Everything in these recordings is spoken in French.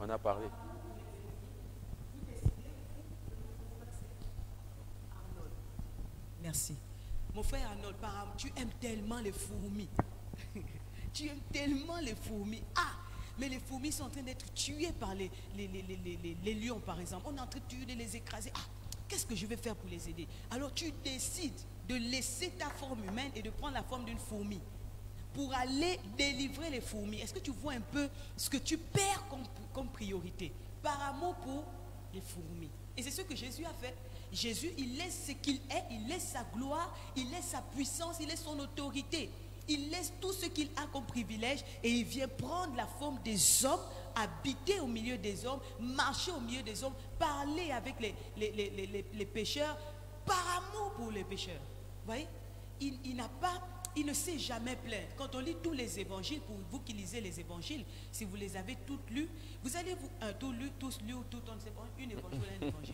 a parlé. Merci. Mon frère Arnold, par exemple, tu aimes tellement les fourmis. Tu aimes tellement les fourmis. Ah, mais les fourmis sont en train d'être tuées par les lions, par exemple. On est en train de tuer, de les écraser. Ah, qu'est-ce que je vais faire pour les aider? Alors tu décides de laisser ta forme humaine et de prendre la forme d'une fourmi pour aller délivrer les fourmis. Est-ce que tu vois un peu ce que tu perds comme priorité par amour pour les fourmis? Et c'est ce que Jésus a fait. Jésus, il laisse ce qu'il est, il laisse sa gloire, il laisse sa puissance, il laisse son autorité. Il laisse tout ce qu'il a comme privilège et il vient prendre la forme des hommes, habiter au milieu des hommes, marcher au milieu des hommes, parler avec les pécheurs, par amour pour les pécheurs. Vous voyez? Il ne s'est jamais plaint. Quand on lit tous les évangiles, pour vous qui lisez les évangiles, si vous les avez toutes lues, vous allez tous lus ou tout, on ne sait pas, une évangile, un évangile.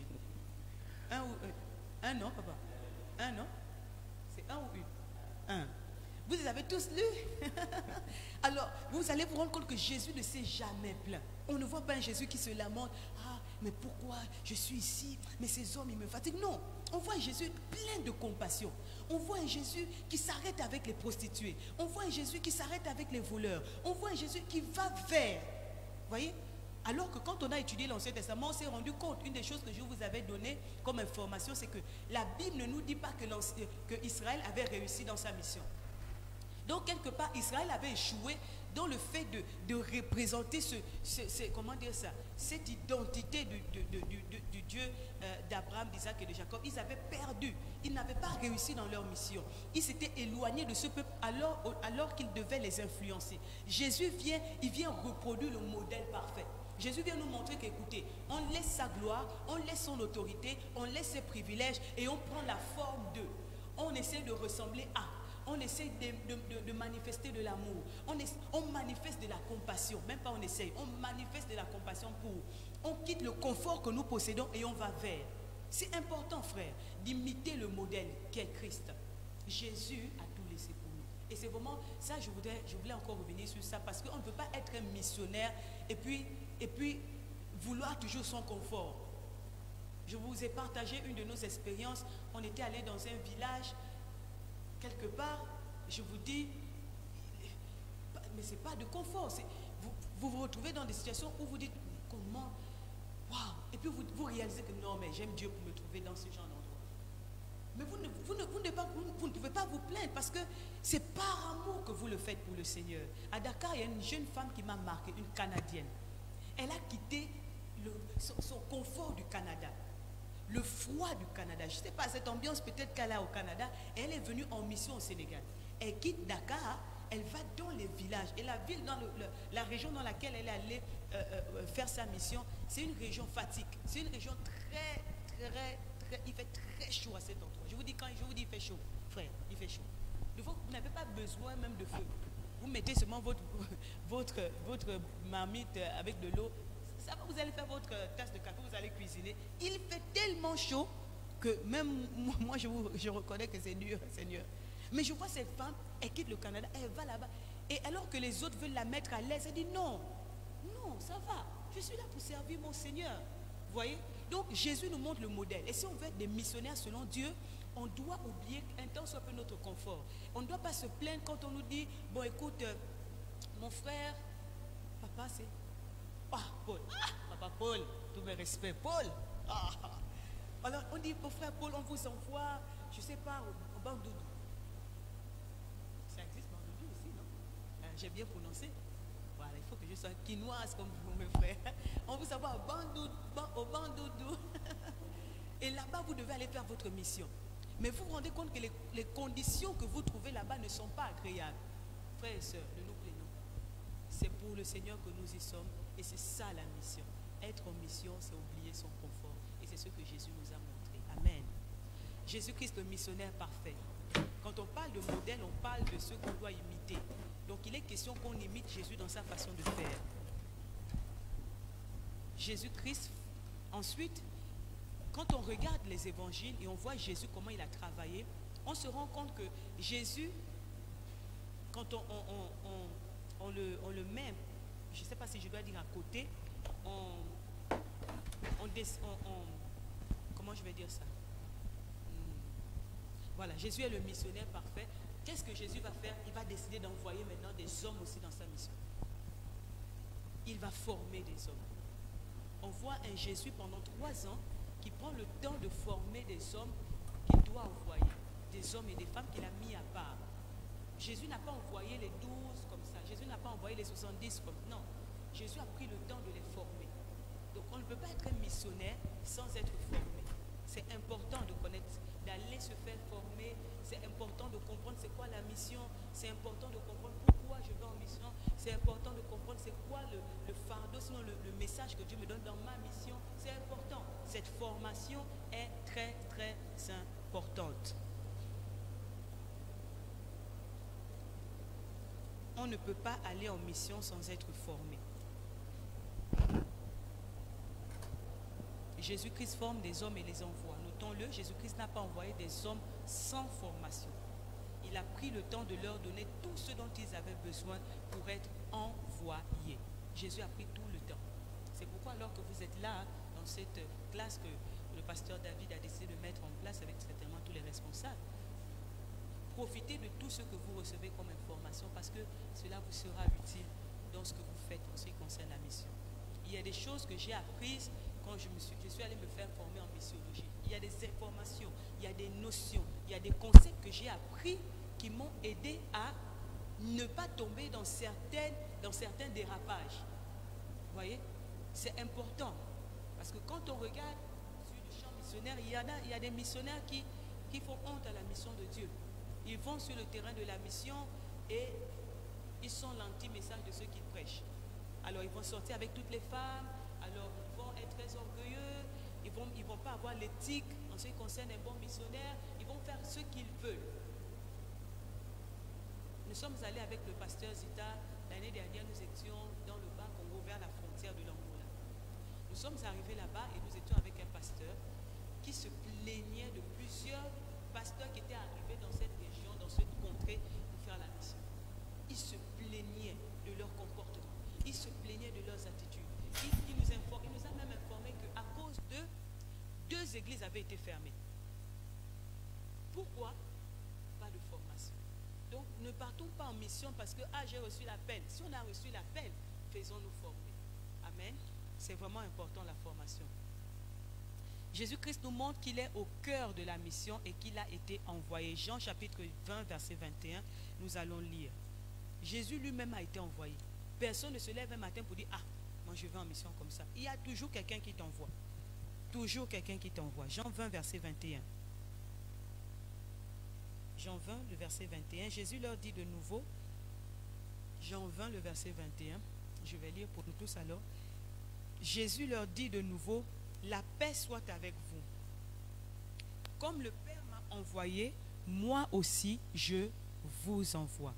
Un non, papa. Un non? C'est un ou une? Un. Vous les avez tous lus. Alors, vous allez vous rendre compte que Jésus ne s'est jamais plaint. On ne voit pas un Jésus qui se lamente. Ah, mais pourquoi je suis ici? Mais ces hommes, ils me fatiguent. Non, on voit un Jésus plein de compassion. On voit un Jésus qui s'arrête avec les prostituées. On voit un Jésus qui s'arrête avec les voleurs. On voit un Jésus qui va vers. Vous voyez? Alors que quand on a étudié l'Ancien Testament, on s'est rendu compte, une des choses que je vous avais donné comme information, c'est que la Bible ne nous dit pas que Israël avait réussi dans sa mission. Donc, quelque part, Israël avait échoué dans le fait de représenter comment dire ça, cette identité du Dieu d'Abraham, d'Isaac et de Jacob. Ils avaient perdu. Ils n'avaient pas réussi dans leur mission. Ils s'étaient éloignés de ce peuple alors qu'ils devaient les influencer. Jésus vient, il vient reproduire le modèle parfait. Jésus vient nous montrer qu'écoutez, on laisse sa gloire, on laisse son autorité, on laisse ses privilèges et on prend la forme d'eux. On essaie de ressembler à. On essaie de manifester de l'amour. On manifeste de la compassion. Même pas on essaye. On manifeste de la compassion pour. On quitte le confort que nous possédons et on va vers. C'est important, frère, d'imiter le modèle qui est Christ. Jésus a tout laissé pour nous. Et c'est vraiment ça, je voulais encore revenir sur ça parce qu'on ne peut pas être un missionnaire et puis vouloir toujours son confort. Je vous ai partagé une de nos expériences. On était allé dans un village. Quelque part, je vous dis, mais ce n'est pas de confort. Vous retrouvez dans des situations où vous dites, comment, waouh, et puis vous réalisez que non, mais j'aime Dieu pour me trouver dans ce genre d'endroit. Mais vous ne pouvez pas vous plaindre parce que c'est par amour que vous le faites pour le Seigneur. À Dakar, il y a une jeune femme qui m'a marqué, une Canadienne. Elle a quitté son confort du Canada. Le froid du Canada. Je ne sais pas, cette ambiance peut-être qu'elle a au Canada. Elle est venue en mission au Sénégal. Elle quitte Dakar, elle va dans les villages. Et la ville, la région dans laquelle elle est allée faire sa mission, c'est une région Fatick. C'est une région très, il fait très chaud à cet endroit. Je vous dis, quand je vous dis il fait chaud, frère, il fait chaud. Vous n'avez pas besoin même de feu. Vous mettez seulement votre marmite avec de l'eau. Ça va, vous allez faire votre tasse de café, vous allez cuisiner. Il fait tellement chaud que même moi, je reconnais que c'est dur, Seigneur. Mais je vois cette femme, elle quitte le Canada, elle va là-bas. Et alors que les autres veulent la mettre à l'aise, elle dit non, non, ça va. Je suis là pour servir mon Seigneur. Vous voyez? Donc Jésus nous montre le modèle. Et si on veut être des missionnaires selon Dieu, on doit oublier un temps soit peu notre confort. On ne doit pas se plaindre quand on nous dit, bon écoute, mon frère, papa c'est... Ah, Paul. Ah, papa Paul, tous mes respects. Paul. Ah. Alors, on dit, mon frère Paul, on vous envoie, je ne sais pas, au Bandoudu. Ça existe, Bandoudu aussi, non? J'ai bien prononcé. Voilà, il faut que je sois quinoise comme vous, mes frères. On vous envoie au Bandoudu. Et là-bas, vous devez aller faire votre mission. Mais vous vous rendez compte que les conditions que vous trouvez là-bas ne sont pas agréables. Frères et sœurs, ne nous plaignons. C'est pour le Seigneur que nous y sommes. Et c'est ça la mission. Être en mission, c'est oublier son confort. Et c'est ce que Jésus nous a montré. Amen. Jésus-Christ, le missionnaire parfait. Quand on parle de modèle, on parle de ceux qu'on doit imiter. Donc il est question qu'on imite Jésus dans sa façon de faire. Jésus-Christ, ensuite, quand on regarde les évangiles et on voit Jésus, comment il a travaillé, on se rend compte que Jésus, quand on le met je ne sais pas si je dois dire à côté, comment je vais dire ça? Voilà, Jésus est le missionnaire parfait. Qu'est-ce que Jésus va faire? Il va décider d'envoyer maintenant des hommes aussi dans sa mission. Il va former des hommes. On voit un Jésus pendant 3 ans qui prend le temps de former des hommes qu'il doit envoyer. Des hommes et des femmes qu'il a mis à part. Jésus n'a pas envoyé les 12 comme ça. Jésus n'a pas envoyé les 70 comme ça. Non. Jésus a pris le temps de les former. Donc on ne peut pas être un missionnaire sans être formé. C'est important de connaître, d'aller se faire former. C'est important de comprendre c'est quoi la mission. C'est important de comprendre pourquoi je vais en mission. C'est important de comprendre c'est quoi le fardeau, sinon le message que Dieu me donne dans ma mission. C'est important. Cette formation est très, très importante. On ne peut pas aller en mission sans être formé. Jésus-Christ forme des hommes et les envoie. Notons-le, Jésus-Christ n'a pas envoyé des hommes sans formation. Il a pris le temps de leur donner tout ce dont ils avaient besoin pour être envoyés. Jésus a pris tout le temps. C'est pourquoi alors que vous êtes là, dans cette classe que le pasteur David a décidé de mettre en place avec certainement tous les responsables, profitez de tout ce que vous recevez comme information parce que cela vous sera utile dans ce que vous faites en ce qui concerne la mission. Il y a des choses que j'ai apprises quand je suis allé me faire former en missiologie. Il y a des informations, il y a des notions, il y a des concepts que j'ai appris qui m'ont aidé à ne pas tomber dans certains dérapages. Vous voyez? C'est important. Parce que quand on regarde sur le champ missionnaire, il y a des missionnaires qui font honte à la mission de Dieu. Ils vont sur le terrain de la mission et ils sont l'anti-message de ceux qui prêchent. Alors ils vont sortir avec toutes les femmes, alors ils vont être très orgueilleux, ils vont pas avoir l'éthique en ce qui concerne un bon missionnaire, ils vont faire ce qu'ils veulent. Nous sommes allés avec le pasteur Zita, l'année dernière nous étions dans le Bas-Congo vers la frontière de l'Angola. Nous sommes arrivés là-bas et nous étions avec un pasteur qui se plaignait de plusieurs pasteurs qui étaient arrivés dans cette région, dans cette contrée pour faire la mission. Ils se plaignaient de leur comportement, ils se plaignaient de leurs attitudes. Il nous a même informé qu'à cause d'eux, 2 églises avaient été fermées. Pourquoi? Pas de formation. Donc ne partons pas en mission parce que j'ai reçu l'appel. Si on a reçu l'appel, faisons-nous former. Amen. C'est vraiment important la formation. Jésus-Christ nous montre qu'il est au cœur de la mission et qu'il a été envoyé. Jean chapitre 20, verset 21, nous allons lire. Jésus lui-même a été envoyé. Personne ne se lève un matin pour dire, moi je vais en mission comme ça. Il y a toujours quelqu'un qui t'envoie. Toujours quelqu'un qui t'envoie. Jean 20, verset 21. Jean 20, le verset 21. Jésus leur dit de nouveau, Jean 20, le verset 21. Je vais lire pour nous tous alors. Jésus leur dit de nouveau, la paix soit avec vous. Comme le Père m'a envoyé, moi aussi je vous envoie.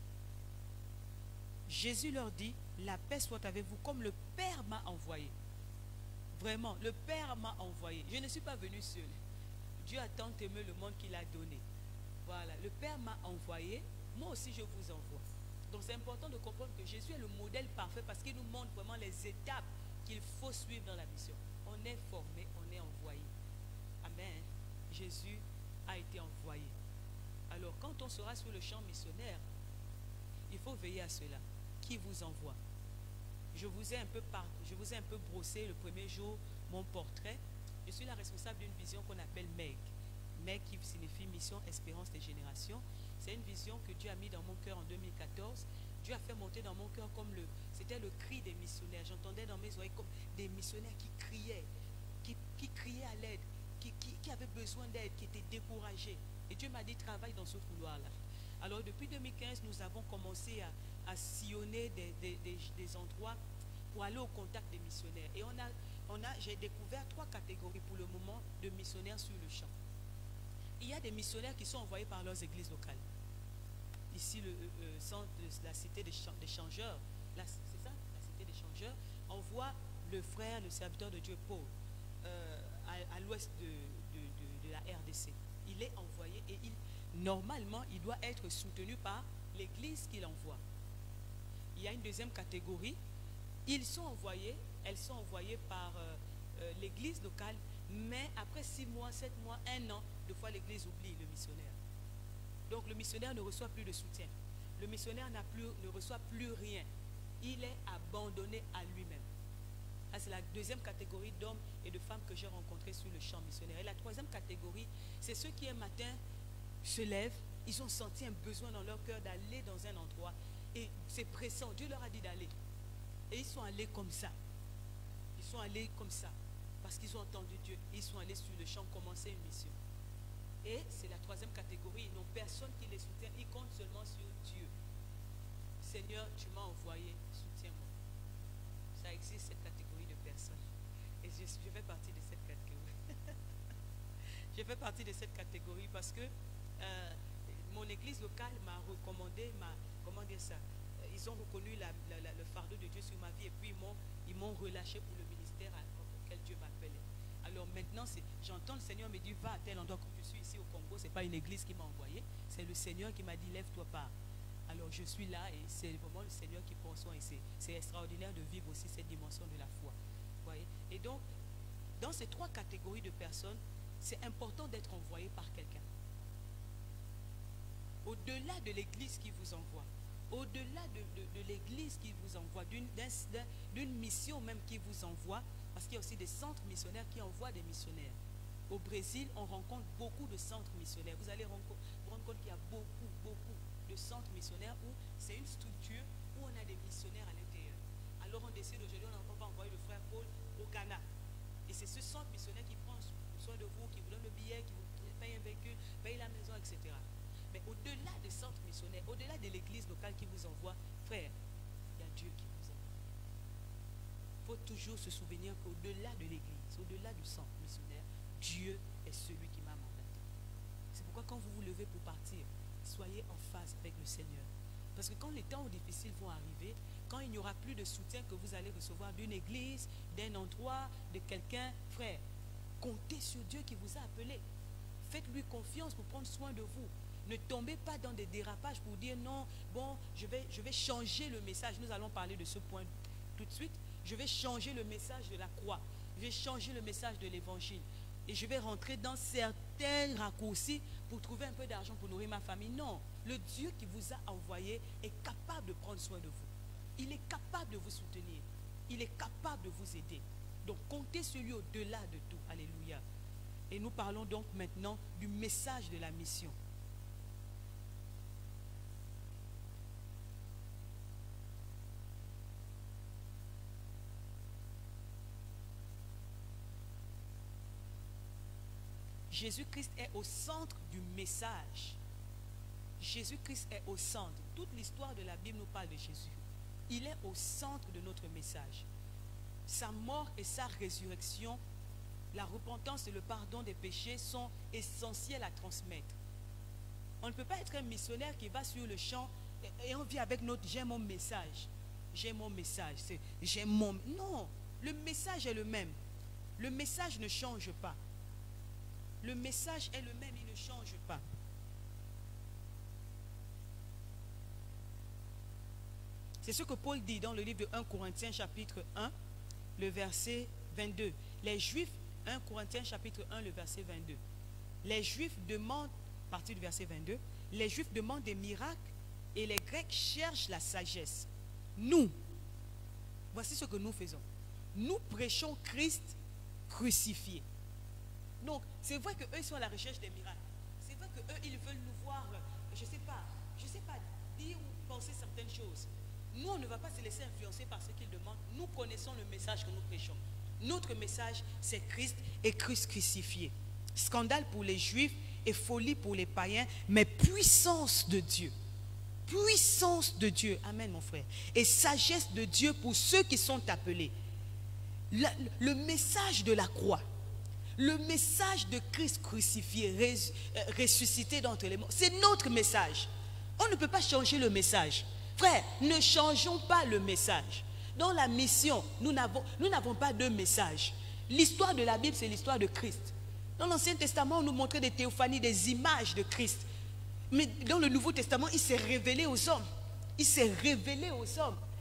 Jésus leur dit, la paix soit avec vous comme le Père m'a envoyé. Vraiment, le Père m'a envoyé. Je ne suis pas venu seul. Dieu a tant aimé le monde qu'il a donné. Voilà, le Père m'a envoyé, moi aussi je vous envoie. Donc c'est important de comprendre que Jésus est le modèle parfait parce qu'il nous montre vraiment les étapes qu'il faut suivre dans la mission. On est formé, on est envoyé. Amen. Jésus a été envoyé. Alors quand on sera sur le champ missionnaire, il faut veiller à cela. Qui vous envoie? Je vous ai un peu brossé le premier jour mon portrait. Je suis la responsable d'une vision qu'on appelle MEG. MEG qui signifie Mission Espérance des Générations. C'est une vision que Dieu a mis dans mon cœur en 2014. Dieu a fait monter dans mon cœur c'était le cri des missionnaires. J'entendais dans mes oreilles comme des missionnaires qui criaient à l'aide, qui avaient besoin d'aide, qui étaient découragés. Et Dieu m'a dit, travaille dans ce couloir-là. Alors depuis 2015, nous avons commencé à sillonner des endroits pour aller au contact des missionnaires. Et j'ai découvert 3 catégories pour le moment de missionnaires sur le champ. Il y a des missionnaires qui sont envoyés par leurs églises locales. Ici, le centre de la cité des changeurs, c'est ça, la cité des changeurs, envoie le frère, le serviteur de Dieu, Paul, à l'ouest de la RDC. Il est envoyé et normalement, il doit être soutenu par l'église qu'il envoie. Il y a une deuxième catégorie, elles sont envoyées par l'église locale, mais après 6 mois, 7 mois, 1 an, des fois l'église oublie le missionnaire. Donc le missionnaire ne reçoit plus de soutien. Le missionnaire ne reçoit plus rien. Il est abandonné à lui-même. C'est la deuxième catégorie d'hommes et de femmes que j'ai rencontrés sur le champ missionnaire. Et la troisième catégorie, c'est ceux qui un matin se lèvent, ils ont senti un besoin dans leur cœur d'aller dans un endroit et c'est pressant, Dieu leur a dit d'aller. Et ils sont allés comme ça. Ils sont allés comme ça parce qu'ils ont entendu Dieu. Ils sont allés sur le champ commencer une mission. Et c'est la troisième catégorie, ils n'ont personne qui les soutient, ils comptent seulement sur Dieu. Seigneur, tu m'as envoyé, soutiens-moi. Ça existe cette catégorie de personnes. Et je fais partie de cette catégorie. Je fais partie de cette catégorie parce que mon église locale m'a recommandé, comment dire ça, ils ont reconnu le fardeau de Dieu sur ma vie et puis ils m'ont relâché pour le ministère auquel Dieu m'appelait. Alors maintenant, j'entends le Seigneur me dire, va à tel endroit. Comme je suis ici au Congo, ce n'est pas une église qui m'a envoyé, c'est le Seigneur qui m'a dit, lève-toi pas. Alors je suis là et c'est vraiment le Seigneur qui prend soin et c'est extraordinaire de vivre aussi cette dimension de la foi. Voyez? Et donc, dans ces 3 catégories de personnes, c'est important d'être envoyé par quelqu'un. Au-delà de l'église qui vous envoie, au-delà de l'église qui vous envoie, d'une mission même qui vous envoie, parce qu'il y a aussi des centres missionnaires qui envoient des missionnaires. Au Brésil, on rencontre beaucoup de centres missionnaires. Vous allez vous rendre compte qu'il y a beaucoup de centres missionnaires où c'est une structure où on a des missionnaires à l'intérieur. Alors on décide aujourd'hui, on va envoyer le frère Paul au Ghana. Et c'est ce centre missionnaire qui prend soin de vous, qui vous donne le billet, qui vous paye un véhicule, paye la maison, etc. Mais au-delà des centres missionnaires, au-delà de l'église locale qui vous envoie, frère, il y a Dieu qui vous envoie. Il faut toujours se souvenir qu'au-delà de l'église, au-delà du centre missionnaire, Dieu est celui qui m'a mandaté. C'est pourquoi quand vous vous levez pour partir, soyez en phase avec le Seigneur. Parce que quand les temps difficiles vont arriver, quand il n'y aura plus de soutien que vous allez recevoir d'une église, d'un endroit, de quelqu'un, frère, comptez sur Dieu qui vous a appelé. Faites-lui confiance pour prendre soin de vous. Ne tombez pas dans des dérapages pour dire non, bon, je vais changer le message. Nous allons parler de ce point tout de suite. Je vais changer le message de la croix. Je vais changer le message de l'évangile. Et je vais rentrer dans certains raccourcis pour trouver un peu d'argent pour nourrir ma famille. Non, le Dieu qui vous a envoyé est capable de prendre soin de vous. Il est capable de vous soutenir. Il est capable de vous aider. Donc comptez sur lui au-delà de tout. Alléluia. Et nous parlons donc maintenant du message de la mission. Jésus-Christ est au centre du message. Jésus-Christ est au centre. Toute l'histoire de la Bible nous parle de Jésus. Il est au centre de notre message. Sa mort et sa résurrection, la repentance et le pardon des péchés sont essentiels à transmettre. On ne peut pas être un missionnaire qui va sur le champ et on vit avec notre « j'ai mon message ». J'ai mon message. J'ai mon... Non, le message est le même. Le message ne change pas. Le message est le même, il ne change pas. C'est ce que Paul dit dans le livre de 1 Corinthiens chapitre 1, le verset 22. Les Juifs, 1 Corinthiens chapitre 1, le verset 22. Les Juifs demandent, à partir du verset 22, les Juifs demandent des miracles et les Grecs cherchent la sagesse. Nous, voici ce que nous faisons. Nous prêchons Christ crucifié. Donc, c'est vrai qu'eux sont à la recherche des miracles. C'est vrai qu'eux, ils veulent nous voir, je ne sais pas, dire ou penser certaines choses. Nous, on ne va pas se laisser influencer par ce qu'ils demandent. Nous connaissons le message que nous prêchons. Notre message, c'est Christ et Christ crucifié. Scandale pour les Juifs et folie pour les païens, mais puissance de Dieu. Puissance de Dieu. Amen, mon frère. Et sagesse de Dieu pour ceux qui sont appelés. Le message de la croix. Le message de Christ crucifié, ressuscité d'entre les morts, c'est notre message. On ne peut pas changer le message. Frère, ne changeons pas le message. Dans la mission, nous n'avons pas deux messages. L'histoire de la Bible, c'est l'histoire de Christ. Dans l'Ancien Testament, on nous montrait des théophanies, des images de Christ. Mais dans le Nouveau Testament, il s'est révélé aux hommes. Il s'est révélé aux hommes.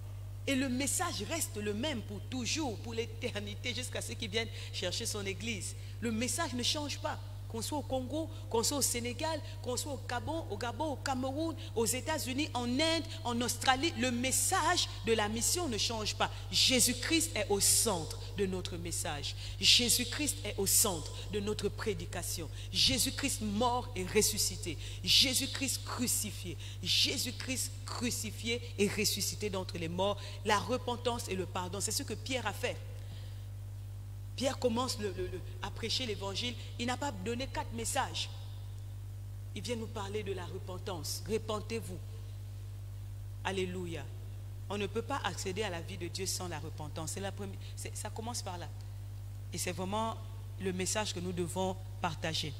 Et le message reste le même pour toujours, pour l'éternité, jusqu'à ceux qui viennent chercher son église. Le message ne change pas. Qu'on soit au Congo, qu'on soit au Sénégal, qu'on soit au Gabon, au Cameroun, aux États-Unis, en Inde, en Australie, le message de la mission ne change pas. Jésus-Christ est au centre de notre message. Jésus-Christ est au centre de notre prédication. Jésus-Christ mort et ressuscité. Jésus-Christ crucifié. Jésus-Christ crucifié et ressuscité d'entre les morts. La repentance et le pardon, c'est ce que Pierre a fait. Pierre commence à prêcher l'évangile. Il n'a pas donné 4 messages. Il vient nous parler de la repentance. Repentez-vous. Alléluia. On ne peut pas accéder à la vie de Dieu sans la repentance. Ça commence par là. Et c'est vraiment le message que nous devons partager.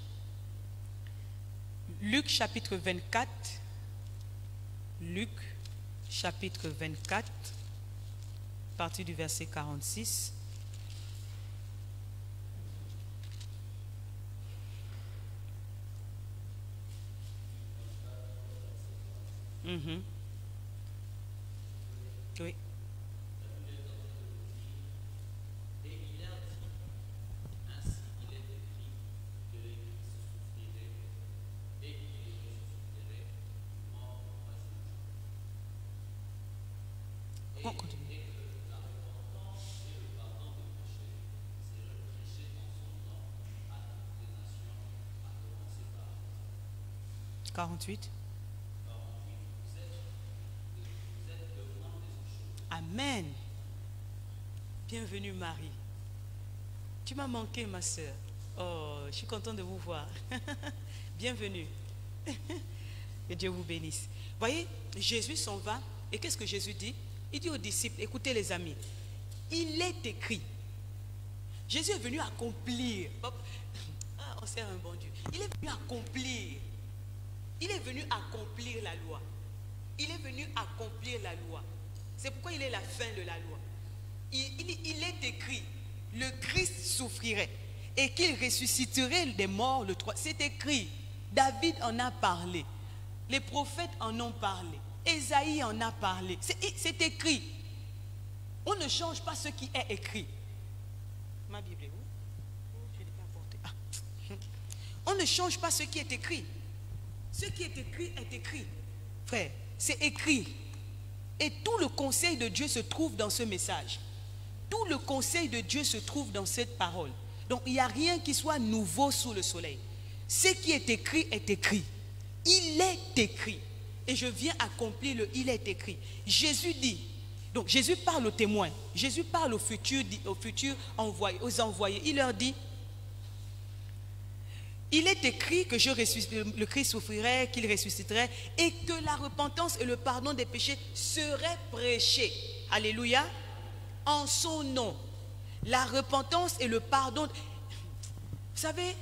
Luc chapitre 24. Luc chapitre 24. À partir du verset 46. Oui. On continue. 48. Amen. Bienvenue Marie. Tu m'as manqué ma soeur. Oh, je suis contente de vous voir. Bienvenue. Que Dieu vous bénisse. Voyez, Jésus s'en va. Et qu'est-ce que Jésus dit? Il dit aux disciples, écoutez les amis, il est écrit. Jésus est venu accomplir. Ah, on sert un bon Dieu. Il est venu accomplir. Il est venu accomplir la loi. Il est venu accomplir la loi. C'est pourquoi il est la fin de la loi. Il est écrit, le Christ souffrirait et qu'il ressusciterait des morts le 3. C'est écrit. David en a parlé. Les prophètes en ont parlé. Ésaïe en a parlé. C'est écrit. On ne change pas ce qui est écrit. Ma Bible est où? Je ne l'ai pas apportée. Ah. On ne change pas ce qui est écrit. Ce qui est écrit. Frère, c'est écrit. Et tout le conseil de Dieu se trouve dans ce message. Tout le conseil de Dieu se trouve dans cette parole. Donc il n'y a rien qui soit nouveau sous le soleil. Ce qui est écrit est écrit. Il est écrit. Et je viens accomplir le il est écrit. Jésus dit, donc Jésus parle aux témoins. Jésus parle aux futurs envoyés, aux envoyés. Il leur dit, il est écrit que le Christ souffrirait, qu'il ressusciterait et que la repentance et le pardon des péchés seraient prêchés. Alléluia. En son nom. La repentance et le pardon. Vous savez,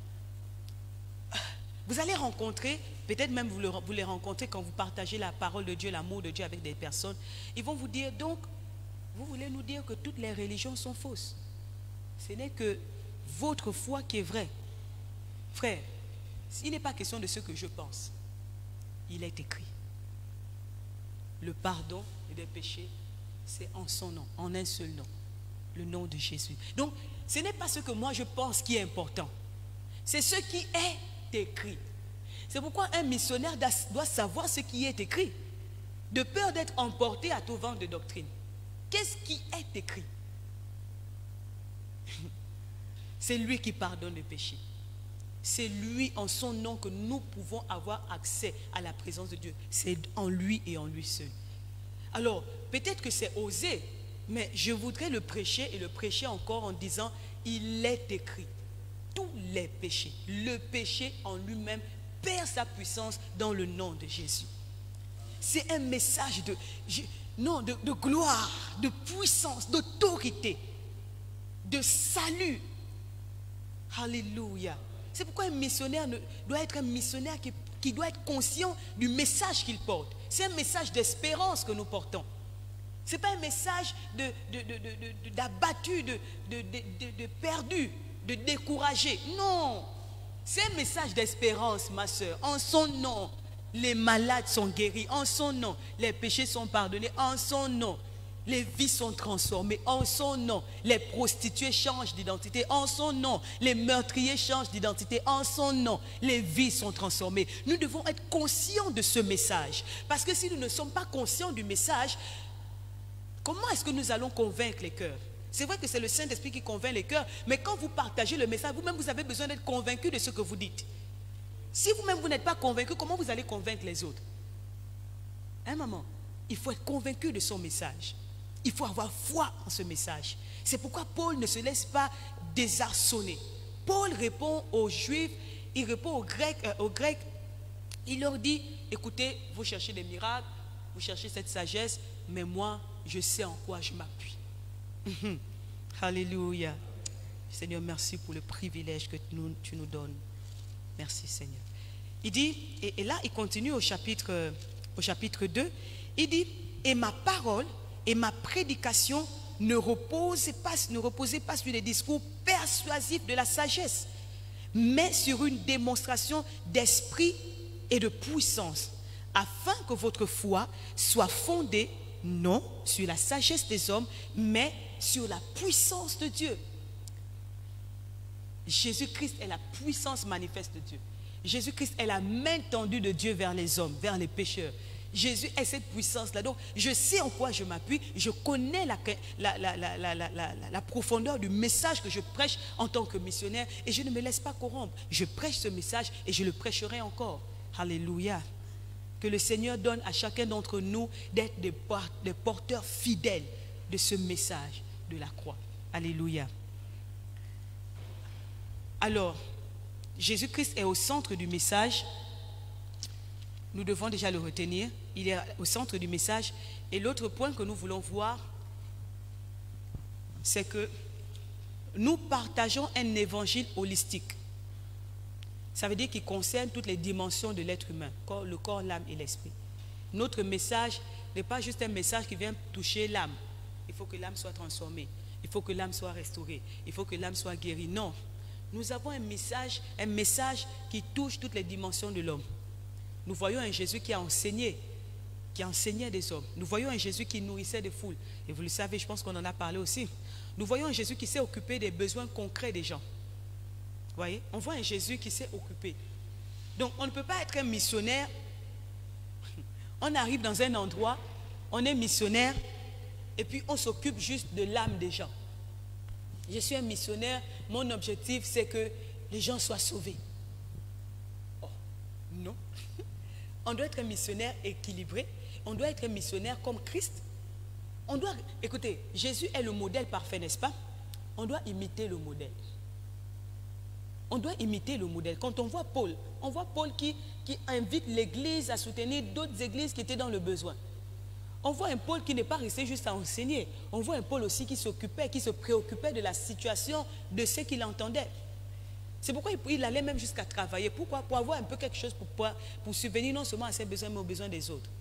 vous allez rencontrer, peut-être même vous les rencontrez quand vous partagez la parole de Dieu, l'amour de Dieu avec des personnes. Ils vont vous dire, donc, vous voulez nous dire que toutes les religions sont fausses. Ce n'est que votre foi qui est vraie. Frère, il n'est pas question de ce que je pense. Il est écrit. Le pardon des péchés, c'est en son nom, en un seul nom. Le nom de Jésus. Donc, ce n'est pas ce que moi je pense qui est important. C'est ce qui est écrit. C'est pourquoi un missionnaire doit savoir ce qui est écrit. De peur d'être emporté à tout vent de doctrine. Qu'est-ce qui est écrit? C'est lui qui pardonne les péchés. C'est lui, en son nom, que nous pouvons avoir accès à la présence de Dieu. C'est en lui et en lui seul. Alors, peut-être que c'est osé, mais je voudrais le prêcher et le prêcher encore en disant, il est écrit. Tous les péchés, le péché en lui-même perd sa puissance dans le nom de Jésus. C'est un message de gloire, de puissance, d'autorité, de salut. Alléluia. C'est pourquoi un missionnaire doit être un missionnaire qui doit être conscient du message qu'il porte. C'est un message d'espérance que nous portons. Ce n'est pas un message d'abattu, de perdu, de découragé. Non. C'est un message d'espérance, ma soeur. En son nom, les malades sont guéris. En son nom, les péchés sont pardonnés. En son nom, Les vies sont transformées en son nom. Les prostituées changent d'identité en son nom. Les meurtriers changent d'identité en son nom. Les vies sont transformées. Nous devons être conscients de ce message. Parce que si nous ne sommes pas conscients du message, comment est-ce que nous allons convaincre les cœurs? C'est vrai que c'est le Saint-Esprit qui convainc les cœurs, mais quand vous partagez le message, vous-même vous avez besoin d'être convaincu de ce que vous dites. Si vous-même vous n'êtes pas convaincu, comment vous allez convaincre les autres? Hein, maman? Il faut être convaincu de son message. Il faut avoir foi en ce message. C'est pourquoi Paul ne se laisse pas désarçonner. Paul répond aux Juifs, il répond aux Grecs. Il leur dit, écoutez, vous cherchez des miracles, vous cherchez cette sagesse, mais moi, je sais en quoi je m'appuie. Alléluia. Seigneur, merci pour le privilège que tu nous donnes. Merci, Seigneur. Il dit, et là, il continue au chapitre 2, il dit, et ma parole et ma prédication ne reposaient pas sur des discours persuasifs de la sagesse, mais sur une démonstration d'esprit et de puissance, afin que votre foi soit fondée non sur la sagesse des hommes, mais sur la puissance de Dieu. Jésus-Christ est la puissance manifeste de Dieu. Jésus-Christ est la main tendue de Dieu vers les hommes, vers les pécheurs. Jésus est cette puissance-là. Donc, je sais en quoi je m'appuie. Je connais la profondeur du message que je prêche en tant que missionnaire. Et je ne me laisse pas corrompre. Je prêche ce message et je le prêcherai encore. Alléluia. Que le Seigneur donne à chacun d'entre nous d'être des porteurs fidèles de ce message de la croix. Alléluia. Alors, Jésus-Christ est au centre du message. Nous devons déjà le retenir. Il est au centre du message. Et l'autre point que nous voulons voir, c'est que nous partageons un évangile holistique. Ça veut dire qu'il concerne toutes les dimensions de l'être humain, le corps, l'âme et l'esprit. Notre message n'est pas juste un message qui vient toucher l'âme. Il faut que l'âme soit transformée. Il faut que l'âme soit restaurée. Il faut que l'âme soit guérie. Non. Nous avons un message qui touche toutes les dimensions de l'homme. Nous voyons un Jésus qui a enseigné, qui enseignait des hommes. Nous voyons un Jésus qui nourrissait des foules. Et vous le savez, je pense qu'on en a parlé aussi. Nous voyons un Jésus qui s'est occupé des besoins concrets des gens. Vous voyez? On voit un Jésus qui s'est occupé. Donc, on ne peut pas être un missionnaire. On arrive dans un endroit, on est missionnaire, et puis on s'occupe juste de l'âme des gens. Je suis un missionnaire, mon objectif c'est que les gens soient sauvés. Oh, non. On doit être un missionnaire équilibré, on doit être un missionnaire comme Christ. On doit, écoutez, Jésus est le modèle parfait, n'est-ce pas? On doit imiter le modèle. On doit imiter le modèle. Quand on voit Paul qui invite l'église à soutenir d'autres églises qui étaient dans le besoin. On voit un Paul qui n'est pas resté juste à enseigner. On voit un Paul aussi qui s'occupait, qui se préoccupait de la situation de ceux qui l'entendaient. C'est pourquoi il allait même jusqu'à travailler. Pourquoi? Pour avoir un peu quelque chose pour subvenir non seulement à ses besoins, mais aux besoins des autres.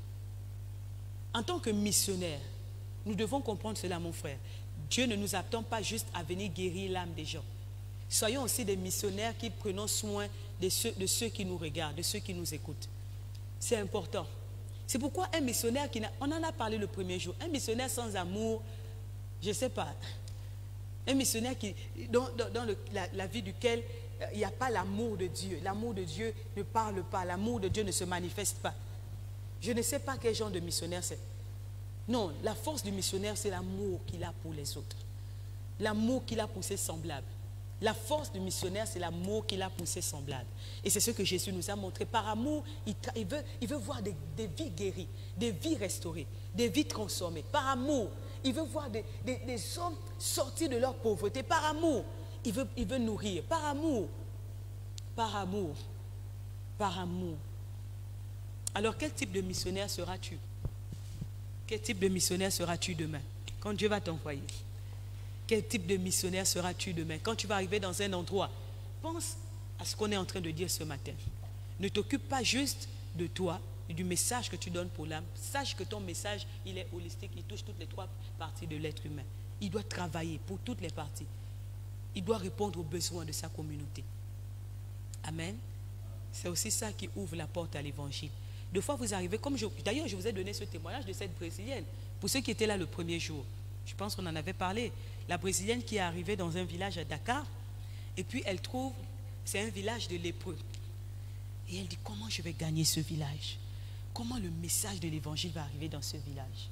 En tant que missionnaire, nous devons comprendre cela, mon frère. Dieu ne nous attend pas juste à venir guérir l'âme des gens. Soyons aussi des missionnaires qui prenons soin de ceux qui nous regardent, de ceux qui nous écoutent. C'est important. C'est pourquoi un missionnaire on en a parlé le premier jour, un missionnaire sans amour, je ne sais pas, un missionnaire dans la vie duquel il n'y a pas l'amour de Dieu. L'amour de Dieu ne parle pas, l'amour de Dieu ne se manifeste pas. Je ne sais pas quel genre de missionnaire c'est. Non, la force du missionnaire, c'est l'amour qu'il a pour les autres. L'amour qu'il a pour ses semblables. La force du missionnaire, c'est l'amour qu'il a pour ses semblables. Et c'est ce que Jésus nous a montré. Par amour, il veut voir des vies guéries, des vies restaurées, des vies transformées. Par amour, il veut voir des hommes sortis de leur pauvreté. Par amour, il veut nourrir. Par amour, par amour, par amour. Alors, quel type de missionnaire seras-tu? Quel type de missionnaire seras-tu demain, quand Dieu va t'envoyer? Quel type de missionnaire seras-tu demain? Quand tu vas arriver dans un endroit, pense à ce qu'on est en train de dire ce matin. Ne t'occupe pas juste de toi et du message que tu donnes pour l'âme. Sache que ton message, il est holistique, il touche toutes les trois parties de l'être humain. Il doit travailler pour toutes les parties. Il doit répondre aux besoins de sa communauté. Amen. C'est aussi ça qui ouvre la porte à l'évangile. Deux fois vous arrivez, d'ailleurs je vous ai donné ce témoignage de cette Brésilienne Pour ceux qui étaient là le premier jour, je pense qu'on en avait parlé. La Brésilienne qui est arrivée dans un village à Dakar, et puis elle trouve, c'est un village de lépreux. Et elle dit, comment je vais gagner ce village? Comment le message de l'évangile va arriver dans ce village?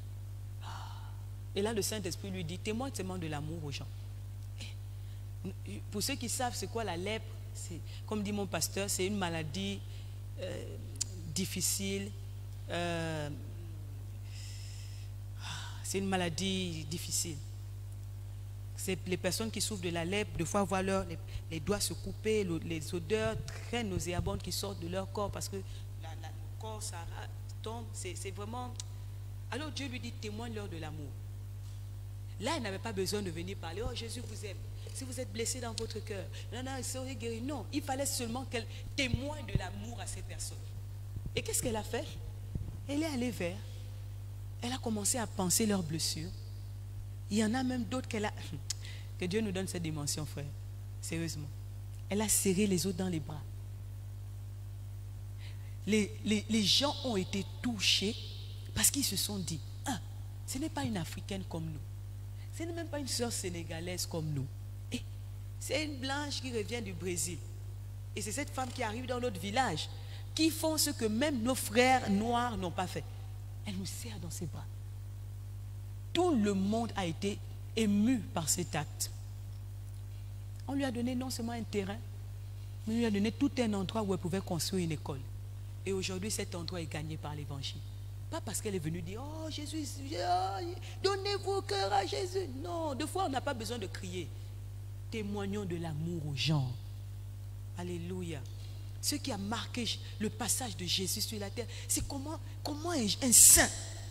Et là, le Saint-Esprit lui dit, témoigne seulement de l'amour aux gens. Et pour ceux qui savent c'est quoi la lèpre, comme dit mon pasteur, c'est une maladie difficile. C'est une maladie difficile. C'est les personnes qui souffrent de la lèpre, de fois voir les doigts se couper, les odeurs très nauséabondes qui sortent de leur corps parce que le corps ça tombe. C'est vraiment... Alors Dieu lui dit, témoigne-leur de l'amour. Là, elle n'avait pas besoin de venir parler, oh Jésus vous aime. Si vous êtes blessé dans votre cœur, non, non, il serait guéri. Non, il fallait seulement qu'elle témoigne de l'amour à ces personnes. Et qu'est-ce qu'elle a fait? Elle est allée vers. Elle a commencé à penser leurs blessures. Il y en a même d'autres qu'elle a... Que Dieu nous donne cette dimension, frère. Sérieusement. Elle a serré les autres dans les bras. Les gens ont été touchés parce qu'ils se sont dit, ah, ce n'est pas une Africaine comme nous. Ce n'est même pas une sœur sénégalaise comme nous. C'est une blanche qui revient du Brésil. Et c'est cette femme qui arrive dans notre village, qui font ce que même nos frères noirs n'ont pas fait. Elle nous serre dans ses bras. Tout le monde a été ému par cet acte. On lui a donné non seulement un terrain, mais on lui a donné tout un endroit où elle pouvait construire une école. Et aujourd'hui, cet endroit est gagné par l'évangile. Pas parce qu'elle est venue dire, oh Jésus, donnez vos cœurs à Jésus. Non, deux fois, on n'a pas besoin de crier. Témoignons de l'amour aux gens. Alléluia. Ce qui a marqué le passage de Jésus sur la terre, c'est comment un saint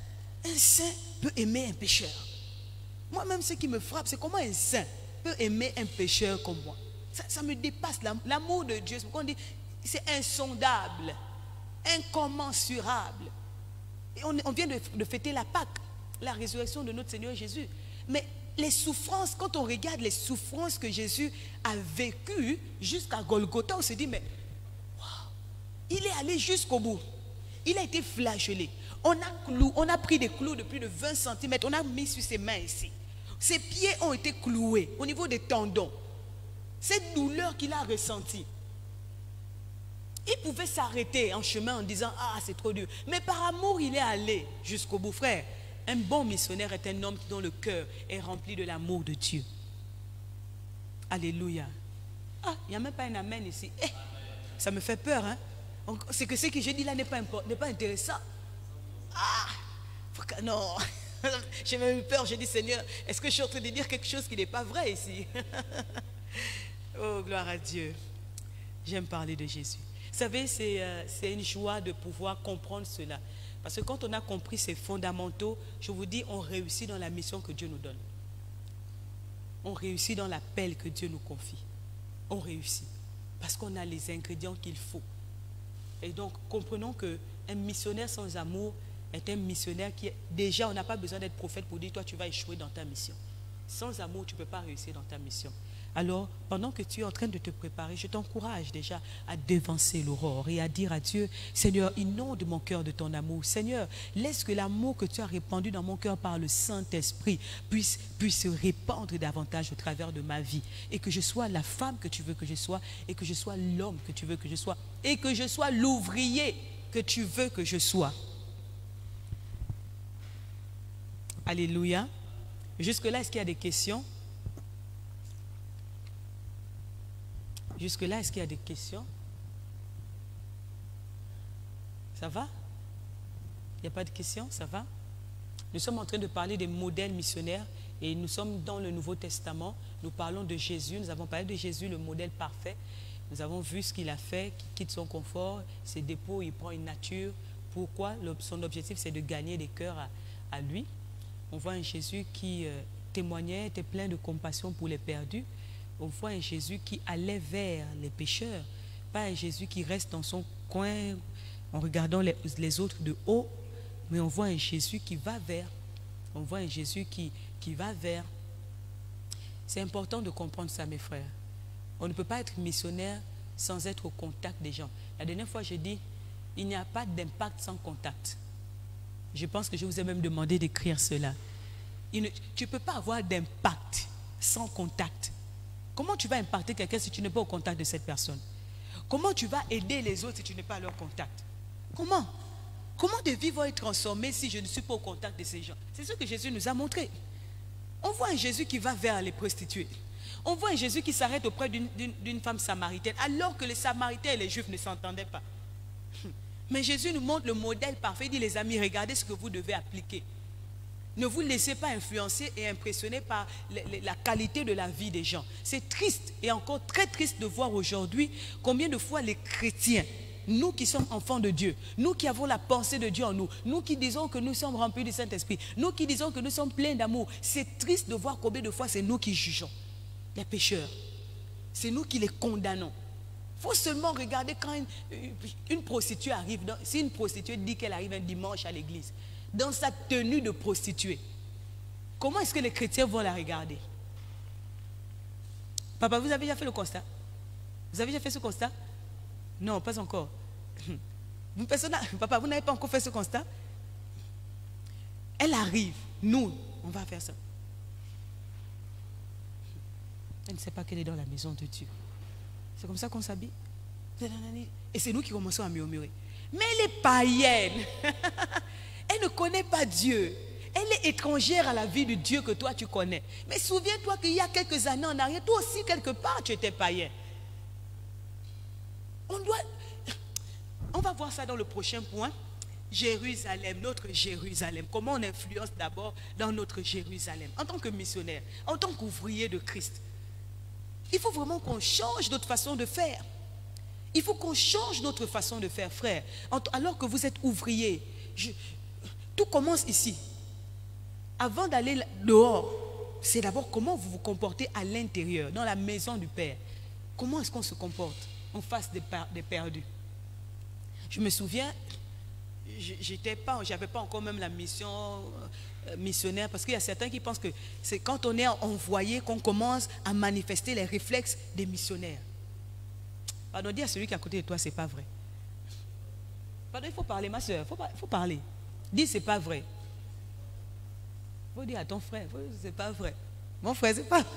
peut aimer un pécheur. Moi-même, ce qui me frappe, c'est comment un saint peut aimer un pécheur comme moi. Ça me dépasse. L'amour de Dieu, c'est insondable, incommensurable. Et on vient de fêter la Pâque, la résurrection de notre Seigneur Jésus. Mais les souffrances, quand on regarde les souffrances que Jésus a vécues jusqu'à Golgotha, on se dit, mais wow, il est allé jusqu'au bout. Il a été flagellé. On a pris des clous de plus de 20 cm, on a mis sur ses mains ici. Ses pieds ont été cloués au niveau des tendons. Cette douleur qu'il a ressentie. Il pouvait s'arrêter en chemin en disant, ah, c'est trop dur. Mais par amour, il est allé jusqu'au bout, frère. Un bon missionnaire est un homme dont le cœur est rempli de l'amour de Dieu. Alléluia. Ah, il n'y a même pas un amen ici. Ça me fait peur, hein. C'est que ce que j'ai dit là n'est pas intéressant. Ah, non. J'ai même eu peur. J'ai dit, Seigneur, est-ce que je suis en train de dire quelque chose qui n'est pas vrai ici? Oh, gloire à Dieu. J'aime parler de Jésus. Vous savez, c'est une joie de pouvoir comprendre cela. Parce que quand on a compris ces fondamentaux, je vous dis, on réussit dans la mission que Dieu nous donne. On réussit dans l'appel que Dieu nous confie. On réussit. Parce qu'on a les ingrédients qu'il faut. Et donc, comprenons qu'un missionnaire sans amour est un missionnaire qui... Déjà, on n'a pas besoin d'être prophète pour dire, toi, tu vas échouer dans ta mission. Sans amour, tu ne peux pas réussir dans ta mission. Alors, pendant que tu es en train de te préparer, je t'encourage déjà à devancer l'aurore et à dire à Dieu, Seigneur, inonde mon cœur de ton amour. Seigneur, laisse que l'amour que tu as répandu dans mon cœur par le Saint-Esprit puisse se répandre davantage au travers de ma vie. Et que je sois la femme que tu veux que je sois, et que je sois l'homme que tu veux que je sois, et que je sois l'ouvrier que tu veux que je sois. Alléluia. Jusque-là, est-ce qu'il y a des questions? Jusque-là, est-ce qu'il y a des questions? Ça va? Il n'y a pas de questions? Ça va? Nous sommes en train de parler des modèles missionnaires et nous sommes dans le Nouveau Testament. Nous parlons de Jésus. Nous avons parlé de Jésus, le modèle parfait. Nous avons vu ce qu'il a fait, qu'il quitte son confort, ses dépôts, il prend une nature. Pourquoi? Son objectif, c'est de gagner des cœurs à lui. On voit un Jésus qui témoignait, était plein de compassion pour les perdus. On voit un Jésus qui allait vers les pécheurs, pas un Jésus qui reste dans son coin en regardant les autres de haut, mais on voit un Jésus qui va vers. On voit un Jésus qui va vers. C'est important de comprendre ça, mes frères. On ne peut pas être missionnaire sans être au contact des gens. La dernière fois, j'ai dit, il n'y a pas d'impact sans contact. Je pense que je vous ai même demandé d'écrire cela. Tu ne peux pas avoir d'impact sans contact. Comment tu vas impacter quelqu'un si tu n'es pas au contact de cette personne? Comment tu vas aider les autres si tu n'es pas à leur contact? Comment? Comment des vies vont être transformées si je ne suis pas au contact de ces gens? C'est ce que Jésus nous a montré. On voit un Jésus qui va vers les prostituées. On voit un Jésus qui s'arrête auprès d'une femme samaritaine, alors que les Samaritains et les Juifs ne s'entendaient pas. Mais Jésus nous montre le modèle parfait. Il dit, les amis, regardez ce que vous devez appliquer. Ne vous laissez pas influencer et impressionner par la qualité de la vie des gens. C'est triste et encore très triste de voir aujourd'hui combien de fois les chrétiens, nous qui sommes enfants de Dieu, nous qui avons la pensée de Dieu en nous, nous qui disons que nous sommes remplis du Saint-Esprit, nous qui disons que nous sommes pleins d'amour, c'est triste de voir combien de fois c'est nous qui jugeons les pécheurs. C'est nous qui les condamnons. Il faut seulement regarder quand une prostituée arrive. Si une prostituée dit qu'elle arrive un dimanche à l'église, dans sa tenue de prostituée, comment est-ce que les chrétiens vont la regarder? Papa, vous avez déjà fait le constat? Vous avez déjà fait ce constat? Non, pas encore. Papa, vous n'avez pas encore fait ce constat? Elle arrive, nous, on va faire ça. Elle ne sait pas qu'elle est dans la maison de Dieu. C'est comme ça qu'on s'habille. Et c'est nous qui commençons à murmurer. Mais elle est païenne. Elle ne connaît pas Dieu. Elle est étrangère à la vie de Dieu que toi tu connais. Mais souviens-toi qu'il y a quelques années en arrière, toi aussi quelque part tu étais païen. On va voir ça dans le prochain point. Jérusalem, notre Jérusalem. Comment on influence d'abord dans notre Jérusalem. En tant que missionnaire, en tant qu'ouvrier de Christ. Il faut vraiment qu'on change notre façon de faire. Il faut qu'on change notre façon de faire, frère. Alors que vous êtes ouvrier, tout commence ici. Avant d'aller dehors, c'est d'abord comment vous vous comportez à l'intérieur, dans la maison du Père. Comment est-ce qu'on se comporte en face des perdus? Je me souviens, j'avais pas encore même la mission missionnaire, parce qu'il y a certains qui pensent que c'est quand on est envoyé qu'on commence à manifester les réflexes des missionnaires. Pardon, dis à celui qui est à côté de toi, c'est pas vrai. Pardon, il faut parler, ma soeur, il faut parler. Dis, c'est pas vrai. Il faut dire à ton frère, c'est pas vrai. Mon frère, c'est pas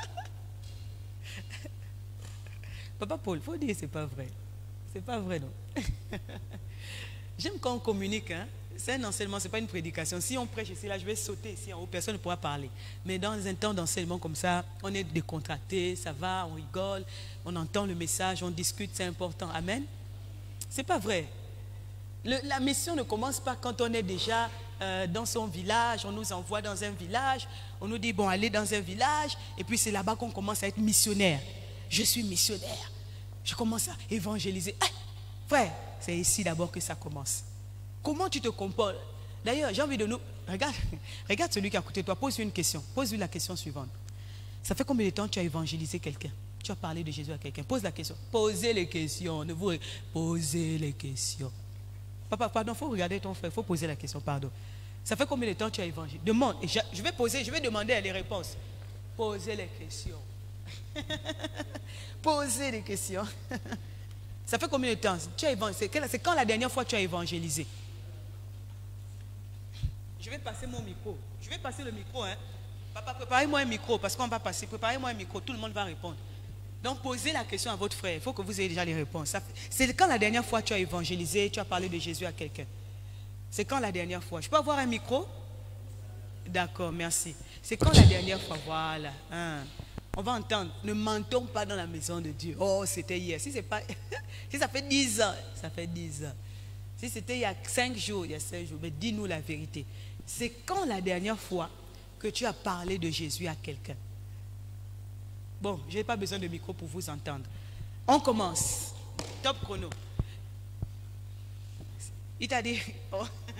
Papa Paul, il faut dire, c'est pas vrai. C'est pas vrai, non. J'aime quand on communique, hein. C'est un enseignement, ce n'est pas une prédication. Si on prêche ici, là, je vais sauter ici en haut, personne ne pourra parler. Mais dans un temps d'enseignement comme ça, on est décontracté, ça va, on rigole, on entend le message, on discute, c'est important. Amen. Ce n'est pas vrai. La mission ne commence pas quand on est déjà dans son village, on nous envoie dans un village, on nous dit, bon, allez dans un village, et puis c'est là-bas qu'on commence à être missionnaire. Je suis missionnaire. Je commence à évangéliser. Ah, frère, c'est ici d'abord que ça commence. Comment tu te comportes? D'ailleurs, j'ai envie de nous... Regarde celui qui est à côté de toi, pose-lui une question. Pose-lui la question suivante. Ça fait combien de temps tu as évangélisé quelqu'un? Tu as parlé de Jésus à quelqu'un? Pose la question. Posez les questions. Posez les questions. Papa, pardon, il faut regarder ton frère. Il faut poser la question, pardon. Ça fait combien de temps tu as évangélisé? Demande. Et je vais demander les réponses. Posez les questions. Posez les questions. Ça fait combien de temps tu as évangélisé? C'est quand la dernière fois tu as évangélisé? Je vais passer mon micro. Je vais passer le micro, hein. Papa, préparez-moi un micro, parce qu'on va passer. Préparez-moi un micro, tout le monde va répondre. Donc, posez la question à votre frère. Il faut que vous ayez déjà les réponses. C'est quand la dernière fois tu as évangélisé, tu as parlé de Jésus à quelqu'un? C'est quand la dernière fois? Je peux avoir un micro? D'accord, merci. C'est quand la dernière fois? Voilà. Hein. On va entendre. Ne mentons pas dans la maison de Dieu. Oh, c'était hier. Si, pas... si ça fait 10 ans, ça fait 10 ans. Si c'était il y a 5 jours, il y a 5 jours, mais dis-nous la vérité. C'est quand la dernière fois que tu as parlé de Jésus à quelqu'un? Bon, je n'ai pas besoin de micro pour vous entendre. On commence. Top chrono. Il t'a dit... Oh.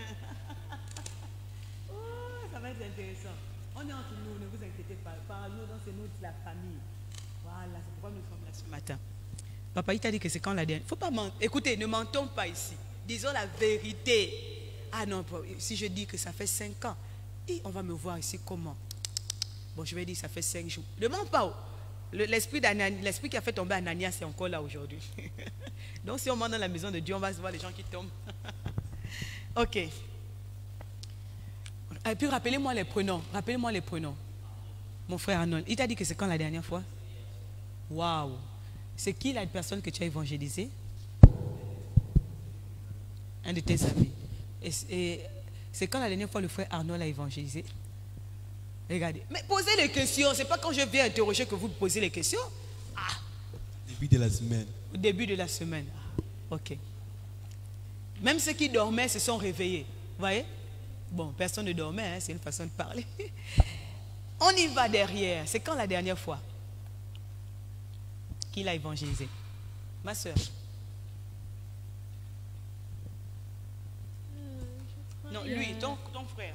Oh, ça va être intéressant. On est entre nous, ne vous inquiétez pas. Par nous, c'est nous, la famille. Voilà, c'est pourquoi nous sommes là ce matin. Papa, il t'a dit que c'est quand la dernière... Faut pas mentir. Écoutez, ne mentons pas ici. Disons la vérité. Ah non, si je dis que ça fait 5 ans, on va me voir ici comment? Bon, je vais dire ça fait 5 jours. Ne mens pas. L'esprit qui a fait tomber Ananias, c'est encore là aujourd'hui. Donc si on monte dans la maison de Dieu, on va se voir les gens qui tombent. Ok. Et puis rappelez-moi les prénoms. Rappelez-moi les prénoms. Mon frère Arnold, il t'a dit que c'est quand la dernière fois? Waouh! C'est qui la personne que tu as évangélisée? Un de tes amis. Et c'est quand la dernière fois le frère Arnold a évangélisé? Regardez. Mais posez les questions. C'est pas quand je viens interroger que vous posez les questions. Ah! Début de la semaine. Au début de la semaine. Ok. Même ceux qui dormaient se sont réveillés. Vous voyez? Bon, personne ne dormait, hein, c'est une façon de parler. On y va derrière. C'est quand la dernière fois qu'il a évangélisé? Ma soeur. Non, lui, ton frère.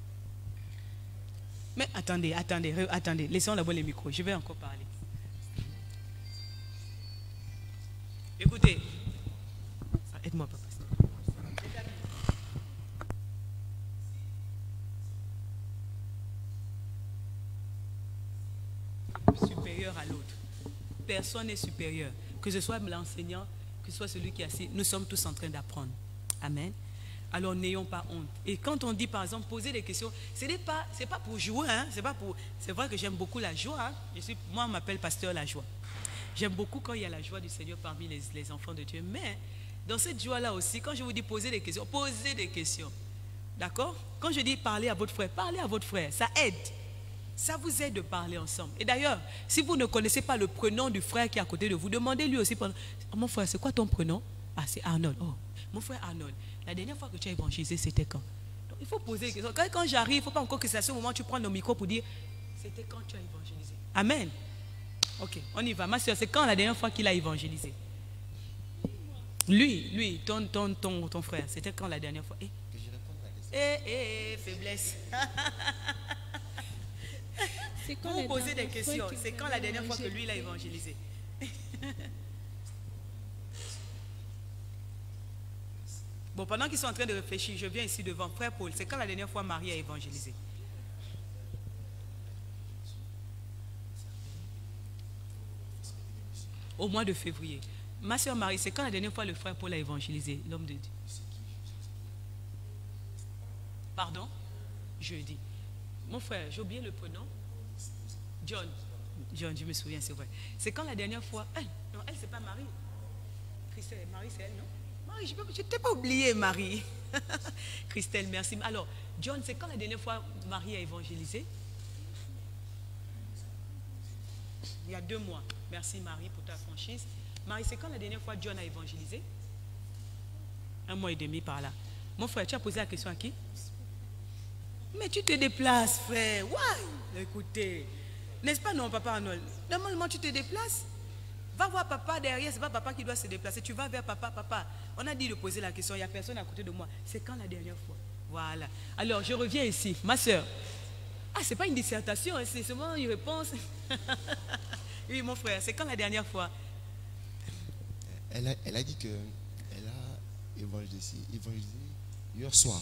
Mais attendez. Laissons d'abord les micros. Je vais encore parler. Écoutez. Aide-moi, papa. Supérieur à l'autre. Personne n'est supérieur. Que ce soit l'enseignant, que ce soit celui qui est assis, nous sommes tous en train d'apprendre. Amen. Alors n'ayons pas honte. Et quand on dit par exemple poser des questions, c'est pas pour jouer, hein, c'est vrai que j'aime beaucoup la joie. Hein. Moi on m'appelle pasteur la joie. J'aime beaucoup quand il y a la joie du Seigneur parmi les enfants de Dieu. Mais dans cette joie-là aussi, quand je vous dis poser des questions, posez des questions. D'accord? Quand je dis parler à votre frère, parlez à votre frère. Ça aide. Ça vous aide de parler ensemble. Et d'ailleurs, si vous ne connaissez pas le prénom du frère qui est à côté de vous, demandez-lui aussi. Oh, mon frère, c'est quoi ton prénom? Ah, c'est Arnold. Oh, mon frère Arnold, la dernière fois que tu as évangélisé, c'était quand? Donc, il faut poser des questions. Quand j'arrive, il ne faut pas encore que c'est à ce moment où tu prends le micro pour dire, c'était quand tu as évangélisé. Amen. Ok, on y va. Ma soeur, c'est quand la dernière fois qu'il a évangélisé? Lui, ton frère, c'était quand la dernière fois? Que je réponde à la question. Faiblesse. Vous posez des questions. C'est quand la dernière fois que lui l'a évangélisé? Bon, pendant qu'ils sont en train de réfléchir, je viens ici devant. Frère Paul, c'est quand la dernière fois Marie a évangélisé? Au mois de février. Ma soeur Marie, c'est quand la dernière fois le frère Paul a évangélisé, l'homme de Dieu? Pardon? Jeudi. Mon frère, j'ai oublié le prénom. John, je me souviens, c'est vrai. C'est quand la dernière fois... non, elle, c'est pas Marie. Christelle, Marie, c'est elle, non? Marie, je ne t'ai pas oublié, Marie. Christelle, merci. Alors, John, c'est quand la dernière fois Marie a évangélisé? Il y a 2 mois. Merci, Marie, pour ta franchise. Marie, c'est quand la dernière fois John a évangélisé? 1 mois et demi par là. Mon frère, tu as posé la question à qui? Mais tu te déplaces, frère. Ouais. Écoutez, n'est-ce pas non, papa Arnold? Normalement, tu te déplaces. Va voir papa derrière, c'est pas papa qui doit se déplacer. Tu vas vers papa, papa. On a dit de poser la question, il n'y a personne à côté de moi. C'est quand la dernière fois? Voilà. Alors, je reviens ici. Ma soeur. Ah, c'est pas une dissertation, hein, c'est seulement une réponse. Oui, mon frère, c'est quand la dernière fois? Elle a dit qu'elle a évangélisé hier soir